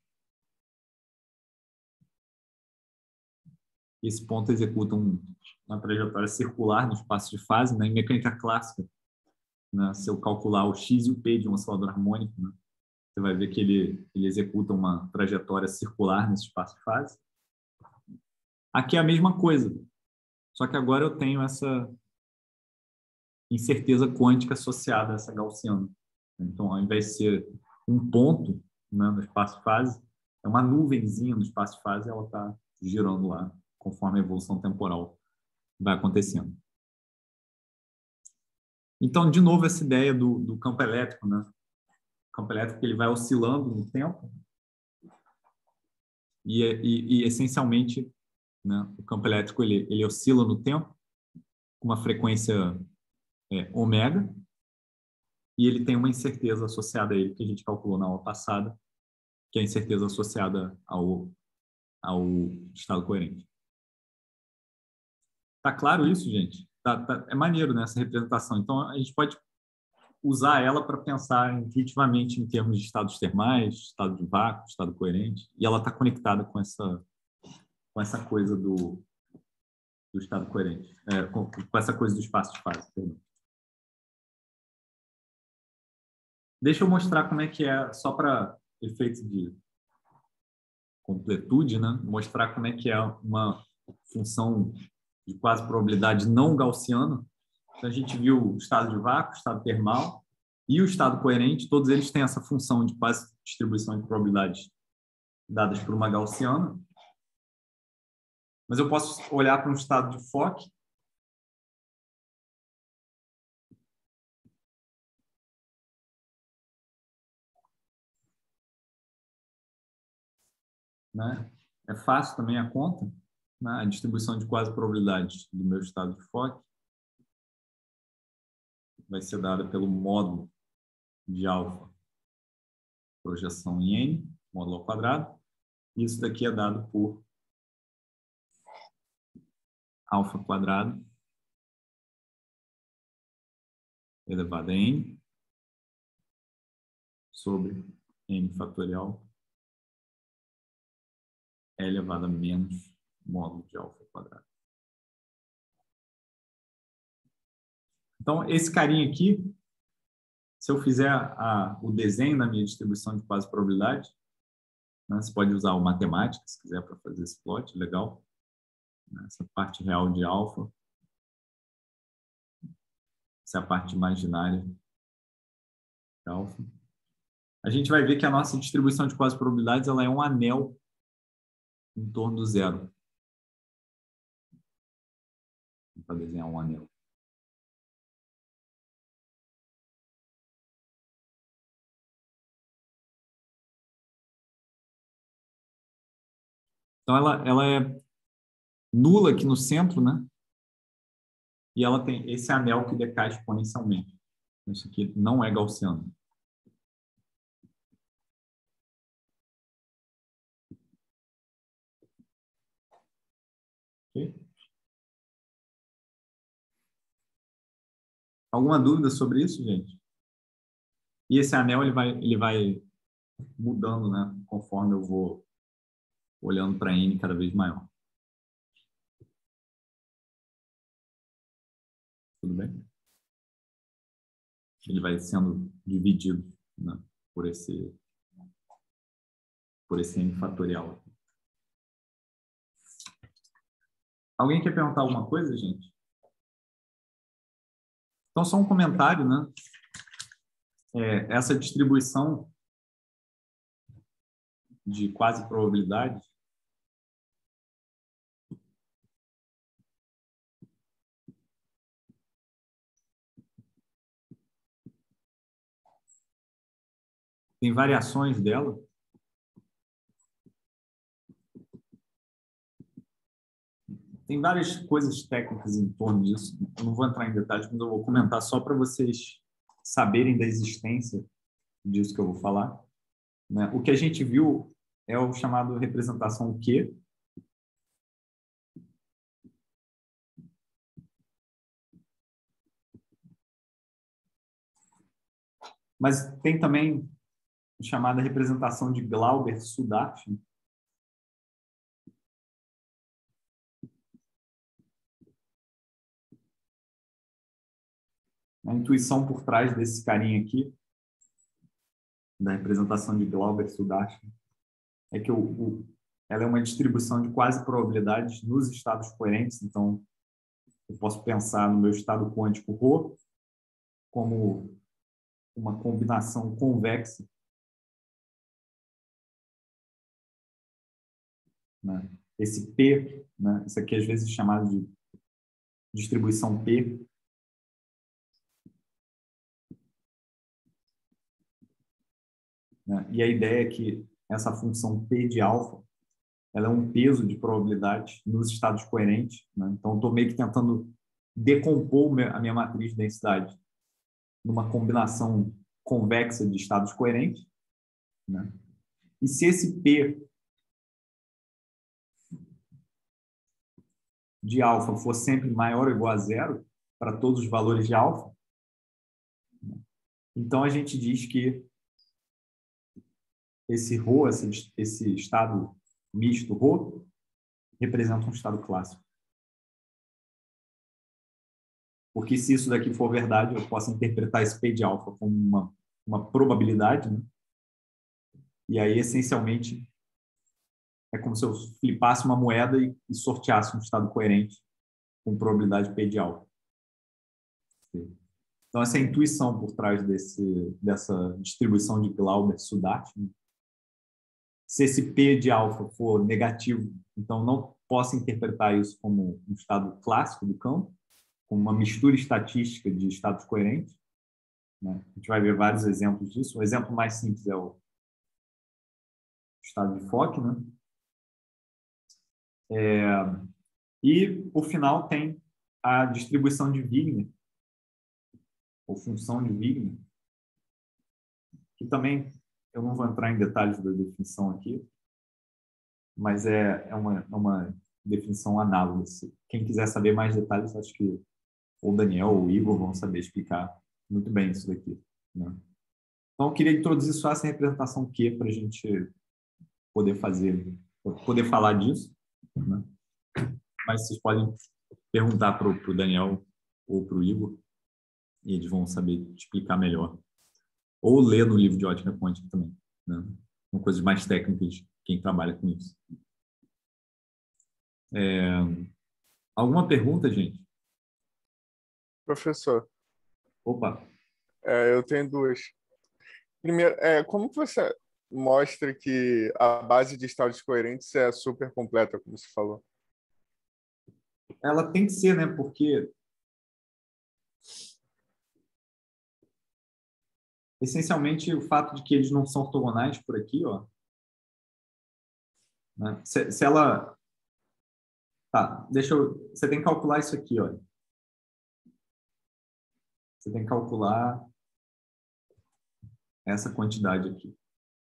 Esse ponto executa um, uma trajetória circular no espaço de fase, né? Em mecânica clássica. Né? Se eu calcular o x e o p de um oscilador harmônico, né? Você vai ver que ele, ele executa uma trajetória circular nesse espaço de fase. Aqui é a mesma coisa, só que agora eu tenho essa incerteza quântica associada a essa gaussiana. Então, ao invés de ser um ponto, né, no espaço de fase, é uma nuvenzinha no espaço de fase e ela está girando lá, conforme a evolução temporal vai acontecendo. Então, de novo, essa ideia do, do campo elétrico, né? O campo elétrico ele vai oscilando no tempo e, e, e essencialmente, né, o campo elétrico ele, ele oscila no tempo com uma frequência é, ômega e ele tem uma incerteza associada a ele que a gente calculou na aula passada, que é a incerteza associada ao, ao estado coerente. Tá claro isso, gente? Tá, tá, é maneiro, né, essa representação. Então, a gente pode usar ela para pensar intuitivamente em termos de estados termais, estado de vácuo, estado coerente, e ela está conectada com essa, com essa coisa do, do estado coerente, é, com, com essa coisa do espaço de fase. Perdão. Deixa eu mostrar como é que é, só para efeito de completude, né? Mostrar como é que é uma função de quase probabilidade não gaussiana. Então, a gente viu o estado de vácuo, estado termal, e o estado coerente, todos eles têm essa função de quase distribuição de probabilidades dadas por uma gaussiana. Mas eu posso olhar para um estado de Fock né? É fácil também a conta, né? A distribuição de quase probabilidades do meu estado de Fock vai ser dada pelo módulo de alfa, projeção em N, módulo ao quadrado. E isso daqui é dado por alfa quadrado elevado a N sobre N fatorial é elevado a menos módulo de alfa quadrado. Então, esse carinha aqui, se eu fizer a, o desenho da minha distribuição de quase probabilidade, né, você pode usar o matemática, se quiser, para fazer esse plot, legal. Essa parte real de alfa. Essa é a parte imaginária de alfa. A gente vai ver que a nossa distribuição de quase probabilidades ela é um anel em torno do zero. Para desenhar um anel. Então, ela, ela é nula aqui no centro, né? E ela tem esse anel que decai exponencialmente. Isso aqui não é gaussiano. Okay? Alguma dúvida sobre isso, gente? E esse anel ele vai, ele vai mudando, né? Conforme eu vou olhando para N cada vez maior. Tudo bem? Ele vai sendo dividido, né, por esse por esse N fatorial. Alguém quer perguntar alguma coisa, gente? Então, só um comentário, né? É, essa distribuição de quase probabilidade tem variações dela. Tem várias coisas técnicas em torno disso. Eu não vou entrar em detalhes, mas eu vou comentar só para vocês saberem da existência disso que eu vou falar. Né? O que a gente viu é o chamado representação Q. Mas tem também a chamada representação de Glauber-Sudartin. A intuição por trás desse carinha aqui, da representação de Glauber-Sudartin, é que o, o, ela é uma distribuição de quase probabilidades nos estados coerentes. Então, eu posso pensar no meu estado quântico Rho como uma combinação convexa, né? Esse P, né? Isso aqui às vezes é chamado de distribuição P. Né? E a ideia é que essa função P de alfa ela é um peso de probabilidade nos estados coerentes. Né? Então, estou meio que tentando decompor a minha matriz de densidade numa combinação convexa de estados coerentes. Né? E se esse P de alfa for sempre maior ou igual a zero para todos os valores de alfa, então a gente diz que esse Rho, esse, esse estado misto Rho, representa um estado clássico. Porque se isso daqui for verdade, eu posso interpretar esse P de alfa como uma, uma probabilidade, né? E aí, essencialmente, é como se eu flipasse uma moeda e, e sorteasse um estado coerente com probabilidade P de alfa. Então, essa é a intuição por trás desse, dessa distribuição de Glauber-Sudat. Se esse P de alfa for negativo, então não posso interpretar isso como um estado clássico do campo, como uma mistura estatística de estados coerentes, né? A gente vai ver vários exemplos disso. O exemplo mais simples é o estado de Fock, né? É, e, por final, tem a distribuição de Wigner, ou função de Wigner, que também eu não vou entrar em detalhes da definição aqui, mas é, é, uma, é uma definição análoga. Quem quiser saber mais detalhes, acho que ou o Daniel ou o Igor vão saber explicar muito bem isso daqui, né? Então, eu queria introduzir só essa representação Q para a gente poder fazer, poder falar disso, né? Mas vocês podem perguntar para o Daniel ou para o Igor e eles vão saber explicar melhor. Ou ler no livro de ótica quântica também, né? São coisas mais técnicas de quem trabalha com isso. É... Alguma pergunta, gente? Professor, Opa! é, eu tenho duas. Primeiro, é, como que você mostra que a base de estados coerentes é super completa, como você falou? Ela tem que ser, né? Porque essencialmente o fato de que eles não são ortogonais por aqui, ó, né? Se, se ela, tá? Deixa eu, você tem que calcular isso aqui, ó. Você tem que calcular essa quantidade aqui.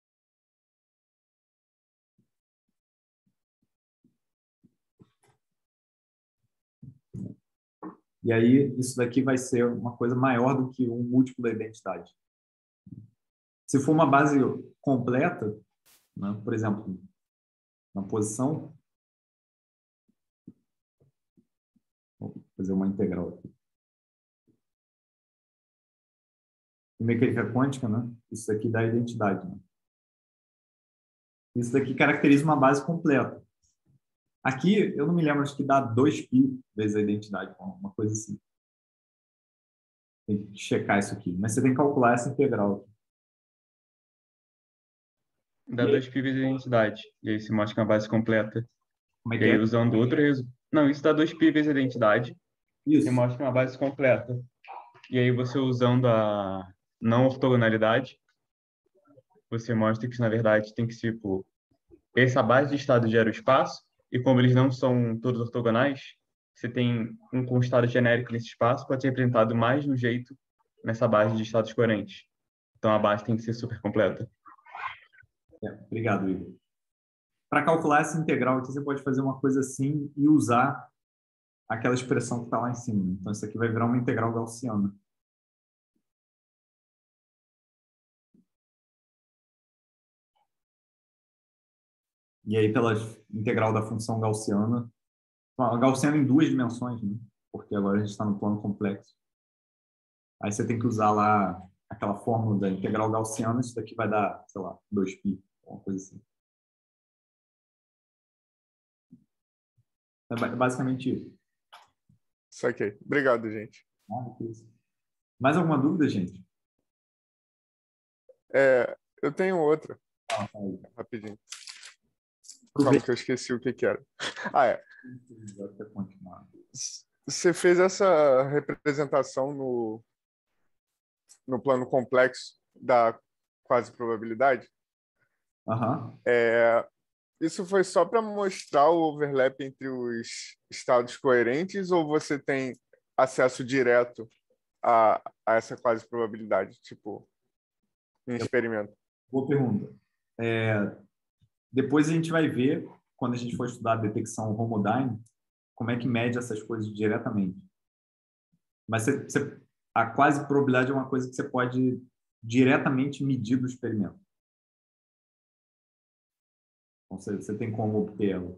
E aí, isso daqui vai ser uma coisa maior do que um múltiplo da identidade. Se for uma base completa, né, por exemplo, na posição, vou fazer uma integral aqui. Em mecânica quântica, né, isso daqui dá identidade, né? Isso daqui caracteriza uma base completa. Aqui, eu não me lembro, acho que dá dois π vezes a identidade, uma coisa assim. Tem que checar isso aqui. Mas você tem que calcular essa integral aqui. Dá dois π vezes a identidade. E aí se mostra uma base completa. Como é E que aí, é? usando outro resultado. Não, isso dá dois π vezes a identidade. Isso. E mostra uma base completa. E aí, você usando a não ortogonalidade, você mostra que, na verdade, tem que ser por... Essa base de estado gera o espaço, e como eles não são todos ortogonais, você tem um constado genérico nesse espaço, pode ser representado mais de um jeito nessa base de estados coerentes. Então, a base tem que ser super completa. É, obrigado, Igor. Para calcular essa integral aqui, você pode fazer uma coisa assim e usar aquela expressão que está lá em cima. Então, isso aqui vai virar uma integral gaussiana. E aí, pela integral da função gaussiana, a gaussiana em duas dimensões, né? Porque agora a gente está no plano complexo. Aí você tem que usar lá aquela fórmula da integral gaussiana, isso daqui vai dar, sei lá, dois π, uma coisa assim. É basicamente isso. Isso aqui. Obrigado, gente. Ah, mais alguma dúvida, gente? É, eu tenho outra. Ah, tá aí. Rapidinho. Calma que eu esqueci o que que era. Ah, é. Você fez essa representação no, no plano complexo da quase probabilidade? Aham. É, isso foi só para mostrar o overlap entre os estados coerentes ou você tem acesso direto a, a essa quase probabilidade, tipo, em experimento? Boa pergunta. É, depois a gente vai ver, quando a gente for estudar a detecção homodyne, como é que mede essas coisas diretamente. Mas você, você, a quase probabilidade é uma coisa que você pode diretamente medir do experimento. Então, você, você tem como obter ela.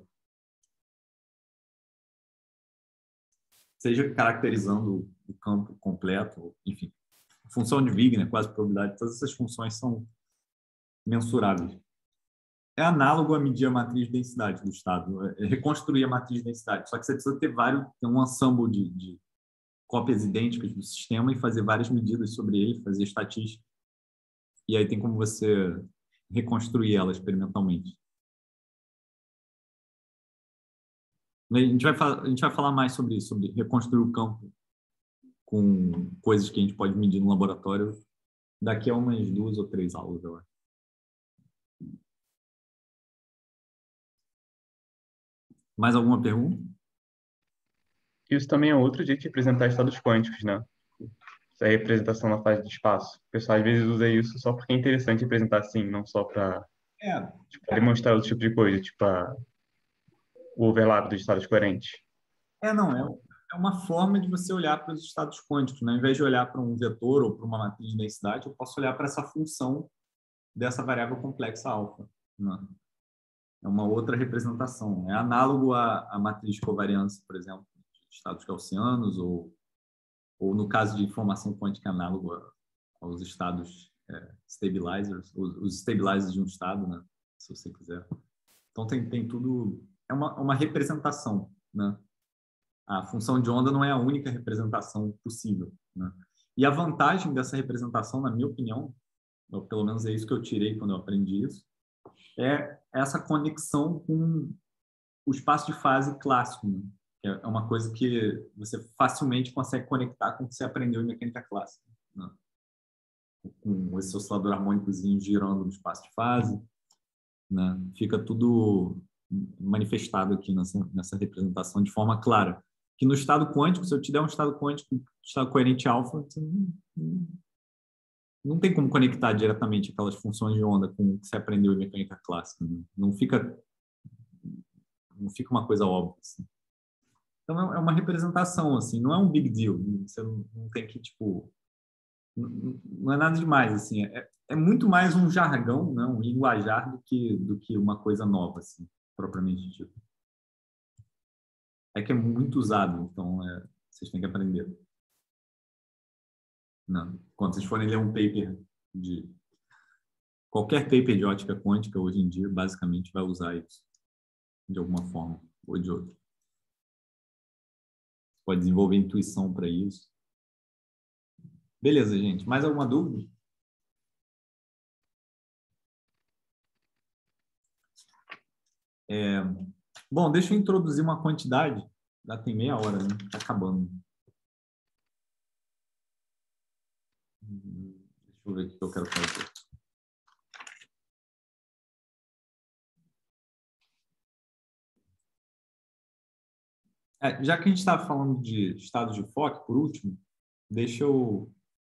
Seja caracterizando o campo completo, enfim. Função de Wigner, quase probabilidade, todas essas funções são mensuráveis. É análogo a medir a matriz de densidade do estado, é reconstruir a matriz de densidade, só que você precisa ter vários, ter um ensemble de, de cópias idênticas do sistema e fazer várias medidas sobre ele, fazer estatística. E aí tem como você reconstruir ela experimentalmente. A gente vai, a gente vai falar mais sobre isso, sobre reconstruir o campo com coisas que a gente pode medir no laboratório daqui a umas duas ou três aulas, eu acho. Mais alguma pergunta? Isso também é outro jeito de representar estados quânticos, né? Essa representação na fase de espaço. O pessoal às vezes usa isso só porque é interessante representar assim, não só para É, tipo, demonstrar outro tipo de coisa, tipo a, o overlap dos estados coerentes. é não, é, é uma forma de você olhar para os estados quânticos, né? Ao invés de olhar para um vetor ou para uma matriz de densidade, eu posso olhar para essa função dessa variável complexa alfa, né? É uma outra representação. É análogo à, à matriz de covariância, por exemplo, de estados gaussianos, ou, ou no caso de informação quântica, análogo a, aos estados é, stabilizers, os, os stabilizers de um estado, né? Se você quiser. Então, tem, tem tudo... É uma, uma representação, né? A função de onda não é a única representação possível, né? E a vantagem dessa representação, na minha opinião, ou pelo menos é isso que eu tirei quando eu aprendi isso, é essa conexão com o espaço de fase clássico, né? Que é uma coisa que você facilmente consegue conectar com o que você aprendeu em mecânica clássica, né? Com esse oscilador harmônicozinho girando no espaço de fase, né? Fica tudo manifestado aqui nessa, nessa representação de forma clara. Que no estado quântico, se eu te der um estado quântico, estado coerente alfa, você não, não, não tem como conectar diretamente aquelas funções de onda com o que você aprendeu em mecânica clássica, né? Não fica, não fica uma coisa óbvia, assim. Então, é uma representação, assim, não é um big deal. Você não, não tem que, tipo... Não, não é nada demais, assim. É, é muito mais um jargão, né? Um linguajar do que, do que uma coisa nova, assim, propriamente dito. É que é muito usado, então é, vocês têm que aprender. Não. Quando vocês forem ler um paper de... Qualquer paper de ótica quântica, hoje em dia, basicamente vai usar isso de alguma forma ou de outra. Pode desenvolver intuição para isso. Beleza, gente. Mais alguma dúvida? É... Bom, deixa eu introduzir uma quantidade. Já tem meia hora, né? Está acabando. Deixa eu ver o que eu quero fazer. É, já que a gente está falando de estados de Fock, por último, deixa eu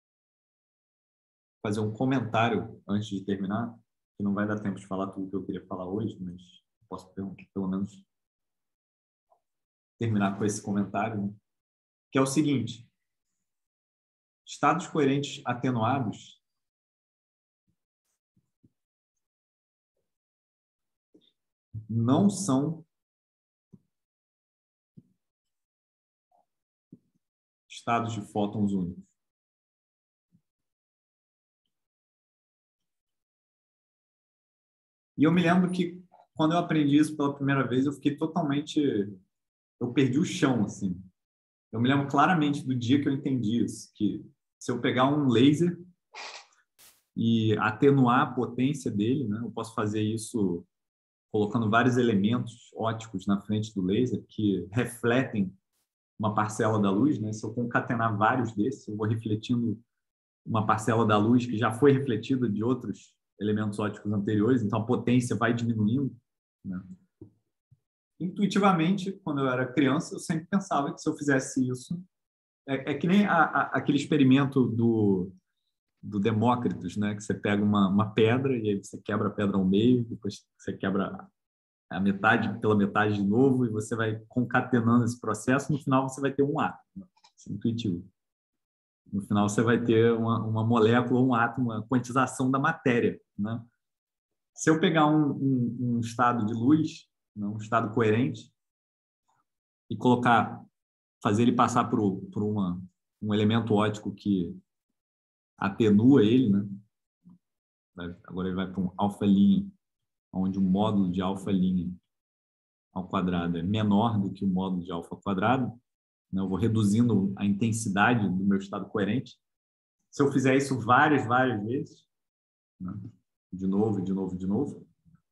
fazer um comentário antes de terminar, que não vai dar tempo de falar tudo que eu queria falar hoje, mas posso pelo menos terminar com esse comentário, né? Que é o seguinte: estados coerentes atenuados não são estados de fótons únicos. E eu me lembro que, quando eu aprendi isso pela primeira vez, eu fiquei totalmente... Eu perdi o chão, assim. Eu me lembro claramente do dia que eu entendi isso, que se eu pegar um laser e atenuar a potência dele, né, eu posso fazer isso colocando vários elementos ópticos na frente do laser que refletem uma parcela da luz, né? Se eu concatenar vários desses, eu vou refletindo uma parcela da luz que já foi refletida de outros elementos ópticos anteriores, então a potência vai diminuindo, né? Intuitivamente, quando eu era criança, eu sempre pensava que se eu fizesse isso... É, é que nem a, a, aquele experimento do, do Demócritos, né? Que você pega uma, uma pedra e aí você quebra a pedra ao meio, depois você quebra a metade pela metade de novo e você vai concatenando esse processo, no final você vai ter um átomo, né? Isso é intuitivo. No final você vai ter uma, uma molécula, um átomo, uma quantização da matéria, né? Se eu pegar um, um, um estado de luz, né, um estado coerente, e colocar, fazer ele passar por, por uma, um elemento óptico que atenua ele, né? Agora ele vai para um alfa-linha, onde o módulo de alfa-linha ao quadrado é menor do que o módulo de alfa ao quadrado. né? Eu vou reduzindo a intensidade do meu estado coerente. Se eu fizer isso várias, várias vezes, né? De novo, de novo, de novo,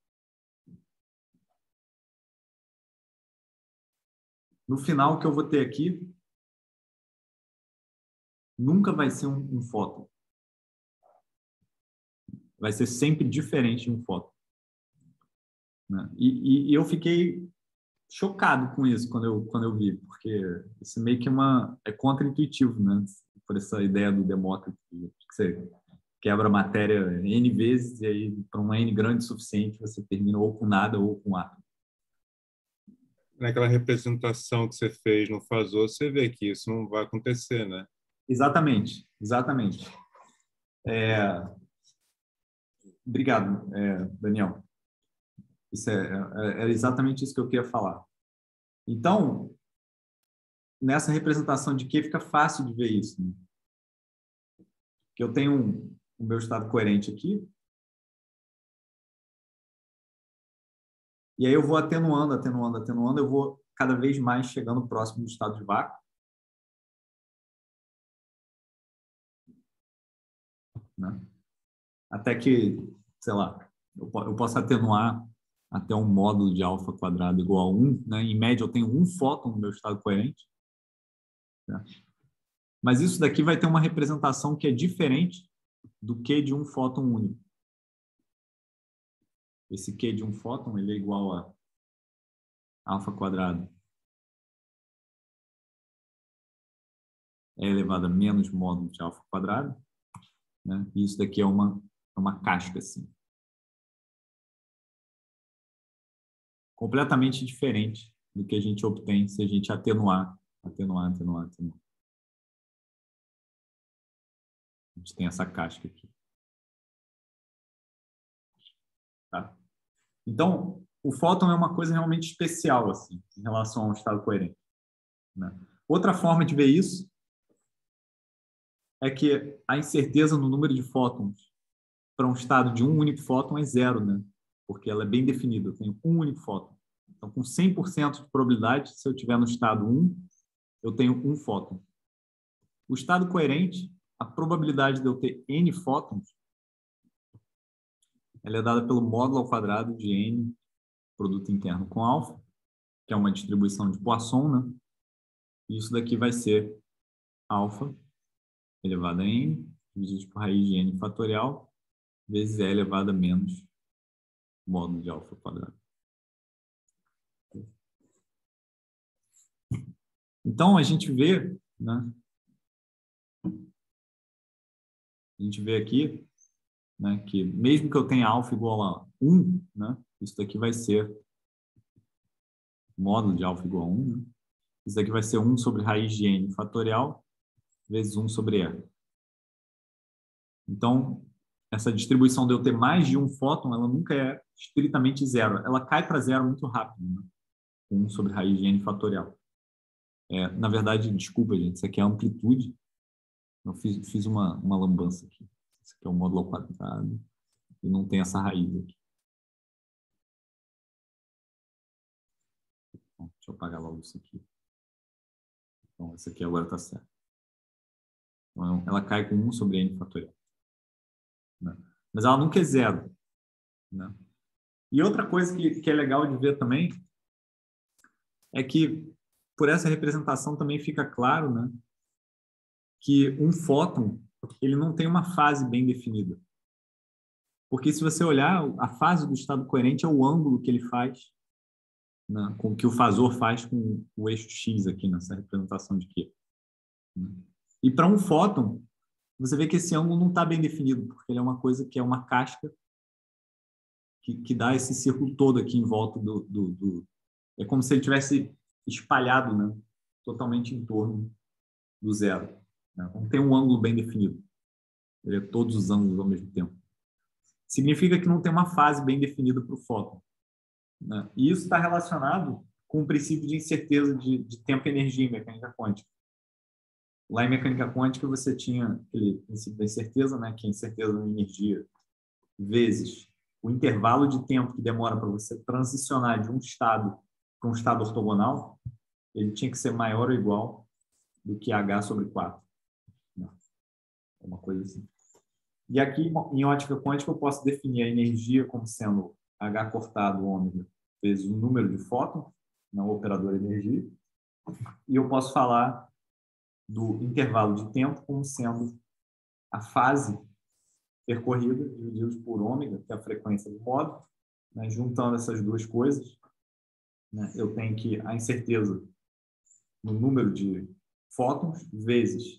no final, o que eu vou ter aqui nunca vai ser um, um fóton. Vai ser sempre diferente de um fóton. Né? E, e, e eu fiquei chocado com isso quando eu, quando eu vi, porque isso meio que é, uma, é contra-intuitivo, né? Por essa ideia do Demócrito, que você quebra a matéria N vezes e aí, para um N grande o suficiente, você termina ou com nada ou com átomo. Naquela representação que você fez no Fazor, você vê que isso não vai acontecer, né? Exatamente, exatamente. É... Obrigado, é, Daniel. Isso é, é, é exatamente isso que eu queria falar. Então, nessa representação de Q fica fácil de ver isso. Né? Que eu tenho um, o meu estado coerente aqui. E aí eu vou atenuando, atenuando, atenuando, eu vou cada vez mais chegando próximo do estado de vácuo. Né? Até que, sei lá, eu, eu posso atenuar até um módulo de alfa quadrado igual a um. Né? Em média, eu tenho um fóton no meu estado coerente. Né? Mas isso daqui vai ter uma representação que é diferente do Q de um fóton único. Esse Q de um fóton ele é igual a alfa quadrado é elevado a menos módulo de alfa quadrado. Né? E isso daqui é uma, é uma casca, assim. Completamente diferente do que a gente obtém se a gente atenuar, atenuar, atenuar, atenuar. A gente tem essa casca aqui. Tá? Então, o fóton é uma coisa realmente especial, assim, em relação ao estado coerente. Né? Outra forma de ver isso é que a incerteza no número de fótons para um estado de um único fóton é zero, né? Porque ela é bem definida, eu tenho um único fóton. Então, com cem por cento de probabilidade, se eu estiver no estado um, eu tenho um fóton. O estado coerente, a probabilidade de eu ter N fótons, ela é dada pelo módulo ao quadrado de N, produto interno com alfa, que é uma distribuição de Poisson, né? E isso daqui vai ser alfa elevado a N, dividido por raiz de N fatorial, vezes E elevado a menos módulo de alfa quadrado. Então, a gente vê, né? A gente vê aqui, né, que mesmo que eu tenha alfa igual a um, né, isso daqui vai ser módulo de alfa igual a um, né? Isso daqui vai ser um sobre raiz de N fatorial vezes um sobre E. Então, essa distribuição de eu ter mais de um fóton, ela nunca é estritamente zero. Ela cai para zero muito rápido, né? um sobre raiz de N fatorial. É, na verdade, desculpa, gente, isso aqui é a amplitude. Eu fiz, fiz uma, uma lambança aqui. Isso aqui é o módulo ao quadrado. E não tem essa raiz aqui. Bom, deixa eu apagar logo isso aqui. Então, esse aqui agora está certo. Então, ela cai com um sobre N fatorial. Né? Mas ela nunca é zero. Né? E outra coisa que, que é legal de ver também é que, por essa representação, também fica claro, né, que um fóton ele não tem uma fase bem definida. Porque se você olhar, a fase do estado coerente é o ângulo que ele faz, né, com que o Fazor faz com o eixo X aqui nessa representação de Q. E para um fóton, você vê que esse ângulo não está bem definido, porque ele é uma coisa que é uma casca que, que dá esse círculo todo aqui em volta do... do, do... É como se ele tivesse espalhado, né, totalmente em torno do zero. Né? Não tem um ângulo bem definido. Ele é todos os ângulos ao mesmo tempo. Significa que não tem uma fase bem definida para o fóton. Né? E isso está relacionado com o princípio de incerteza de, de tempo e energia em mecânica quântica. Lá em mecânica quântica você tinha aquele princípio da incerteza, né? Que é a incerteza da energia vezes o intervalo de tempo que demora para você transicionar de um estado para um estado ortogonal, ele tinha que ser maior ou igual do que H sobre quatro. Uma coisa assim. E aqui, em ótica quântica, eu posso definir a energia como sendo H cortado ômega vezes o número de fótons, não o operador energia. E eu posso falar do intervalo de tempo como sendo a fase percorrida dividido por ômega, que é a frequência do módulo. Né? Juntando essas duas coisas, né, eu tenho que a incerteza no número de fótons vezes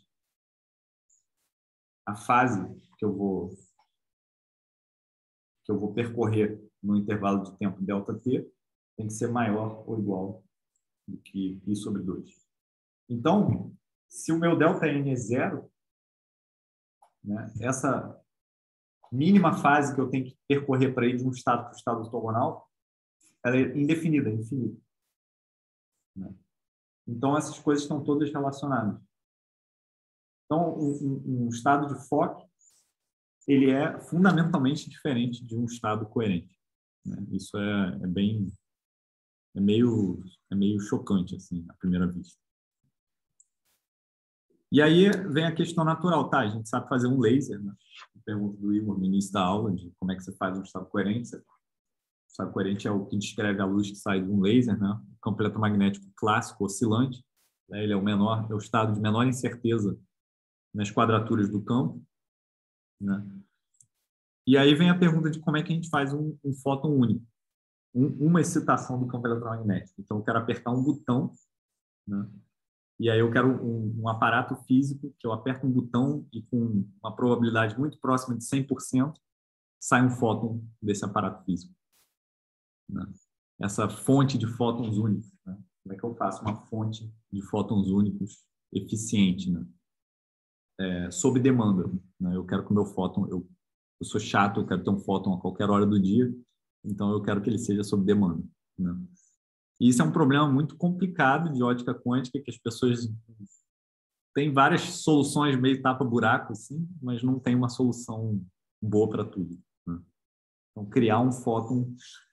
a fase que eu vou que eu vou percorrer no intervalo de tempo delta-t tem que ser maior ou igual do que π sobre dois. Então, se o meu delta-n é zero, né, essa mínima fase que eu tenho que percorrer para ir de um estado para o estado ortogonal, ela é indefinida, é infinita. Né? Então, essas coisas estão todas relacionadas. Então, um, um estado de Fock, ele é fundamentalmente diferente de um estado coerente. Né? Isso é, é bem, é meio, é meio chocante assim, à primeira vista. E aí vem a questão natural, tá? A gente sabe fazer um laser, né? Pergunta do Igor no início da aula de como é que você faz um estado coerente. O estado coerente é o que descreve a luz que sai de um laser, né? O campo eletromagnético clássico oscilante, né? Ele é o menor, é o estado de menor incerteza nas quadraturas do campo, né? E aí vem a pergunta de como é que a gente faz um, um fóton único, um, uma excitação do campo eletromagnético. Então, eu quero apertar um botão, né? E aí eu quero um, um aparato físico que eu aperto um botão e com uma probabilidade muito próxima de cem por cento sai um fóton desse aparato físico. Né? Essa fonte de fótons únicos. Né? Como é que eu faço uma fonte de fótons únicos eficiente? Né? É, sob demanda. Né? Eu quero que o meu fóton... Eu, eu sou chato, eu quero ter um fóton a qualquer hora do dia, então eu quero que ele seja sob demanda. Né? E isso é um problema muito complicado de ótica quântica, que as pessoas têm várias soluções meio tapa-buraco, assim, mas não tem uma solução boa para tudo. Né? Então, criar um fóton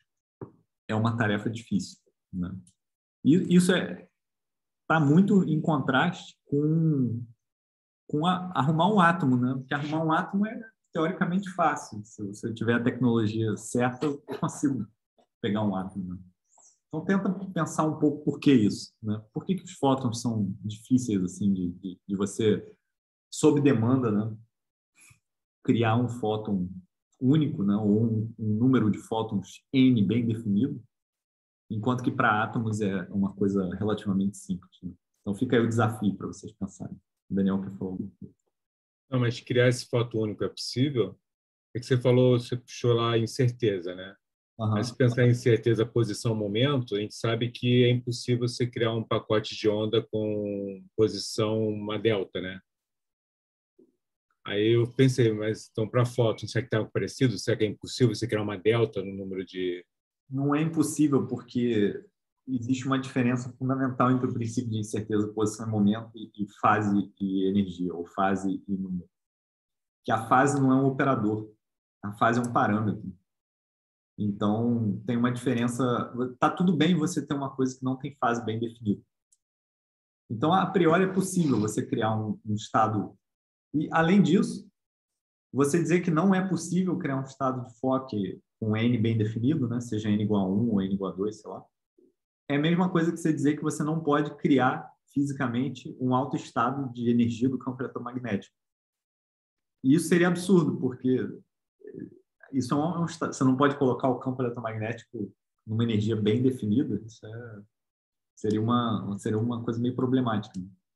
é uma tarefa difícil. Né? E isso está muito em contraste com, com a, arrumar um átomo, né? Porque arrumar um átomo é teoricamente fácil. Se você tiver a tecnologia certa, eu consigo pegar um átomo. Né? Então, tenta pensar um pouco por que isso. Né? Por que, que os fótons são difíceis assim, de, de, de você, sob demanda, né? Criar um fóton único, né? Ou um, um número de fótons N bem definido, enquanto que para átomos é uma coisa relativamente simples. Né? Então, fica aí o desafio para vocês pensarem. O Daniel quer falar alguma coisa. Não, mas criar esse fóton único é possível? É que você falou, você puxou lá incerteza, né? Uhum. Mas se pensar em certeza, posição, momento, a gente sabe que é impossível você criar um pacote de onda com posição uma delta, né? Aí eu pensei, mas então para fóton, será que tem algo parecido? Será que é impossível você criar uma delta no número de... Não é impossível, porque existe uma diferença fundamental entre o princípio de incerteza, posição e momento, e fase e energia, ou fase e número. Que a fase não é um operador, a fase é um parâmetro. Então, tem uma diferença... Está tudo bem você ter uma coisa que não tem fase bem definida. Então, a priori, é possível você criar um, um estado... E, além disso, você dizer que não é possível criar um estado de Fock com N bem definido, né? Seja N igual a um ou N igual a dois, sei lá, é a mesma coisa que você dizer que você não pode criar fisicamente um alto estado de energia do campo eletromagnético. E isso seria absurdo, porque isso é um, você não pode colocar o campo eletromagnético numa energia bem definida. Isso é, seria, uma, seria uma coisa meio problemática.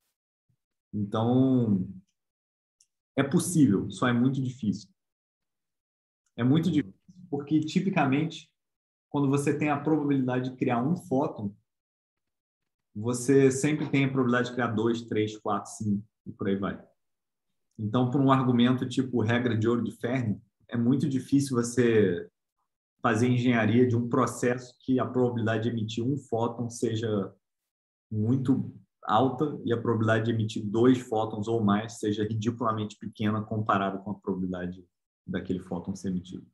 Então, é possível, só é muito difícil. É muito difícil, porque, tipicamente, quando você tem a probabilidade de criar um fóton, você sempre tem a probabilidade de criar dois, três, quatro, cinco, e por aí vai. Então, por um argumento tipo regra de ouro de Fermi, é muito difícil você fazer engenharia de um processo que a probabilidade de emitir um fóton seja muito alta e a probabilidade de emitir dois fótons ou mais seja ridiculamente pequena comparada com a probabilidade daquele fóton ser emitido.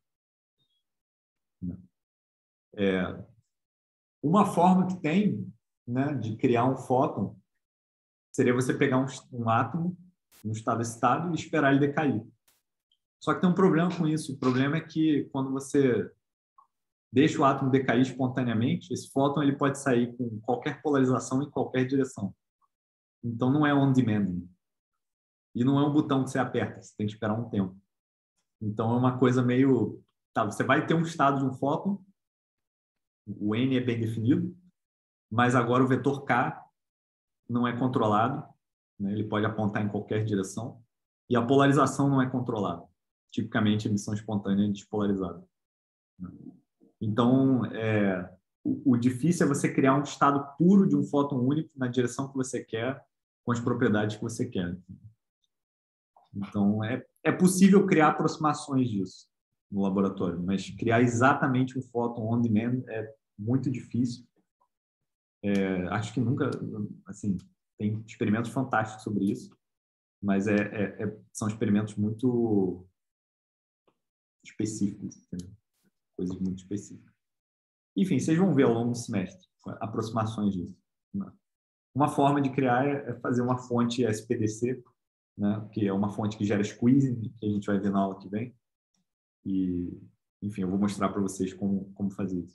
É, uma forma que tem, né, de criar um fóton seria você pegar um, um átomo, um estado excitado, e esperar ele decair. Só que tem um problema com isso. O problema é que quando você deixa o átomo decair espontaneamente, esse fóton ele pode sair com qualquer polarização em qualquer direção. Então, não é on-demand. E não é um botão que você aperta, você tem que esperar um tempo. Então, é uma coisa meio... Tá, você vai ter um estado de um fóton, o N é bem definido, mas agora o vetor K não é controlado, né? Ele pode apontar em qualquer direção, e a polarização não é controlada. Tipicamente, emissão espontânea é despolarizada. Então, é, o, o difícil é você criar um estado puro de um fóton único na direção que você quer, com as propriedades que você quer. Então, é, é possível criar aproximações disso no laboratório, mas criar exatamente um fóton on demand é muito difícil. É, acho que nunca, assim, tem experimentos fantásticos sobre isso, mas é, é, é, são experimentos muito específicos, entendeu? Coisas muito específicas. Enfim, vocês vão ver ao longo do semestre aproximações disso. Uma forma de criar é fazer uma fonte S P D C, né, que é uma fonte que gera squeezing, que a gente vai ver na aula que vem. E, enfim, eu vou mostrar para vocês como, como fazer isso.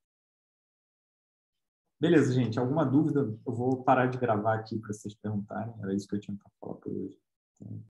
Beleza, gente. Alguma dúvida? Eu vou parar de gravar aqui para vocês perguntarem. Era isso que eu tinha para falar por hoje. Então...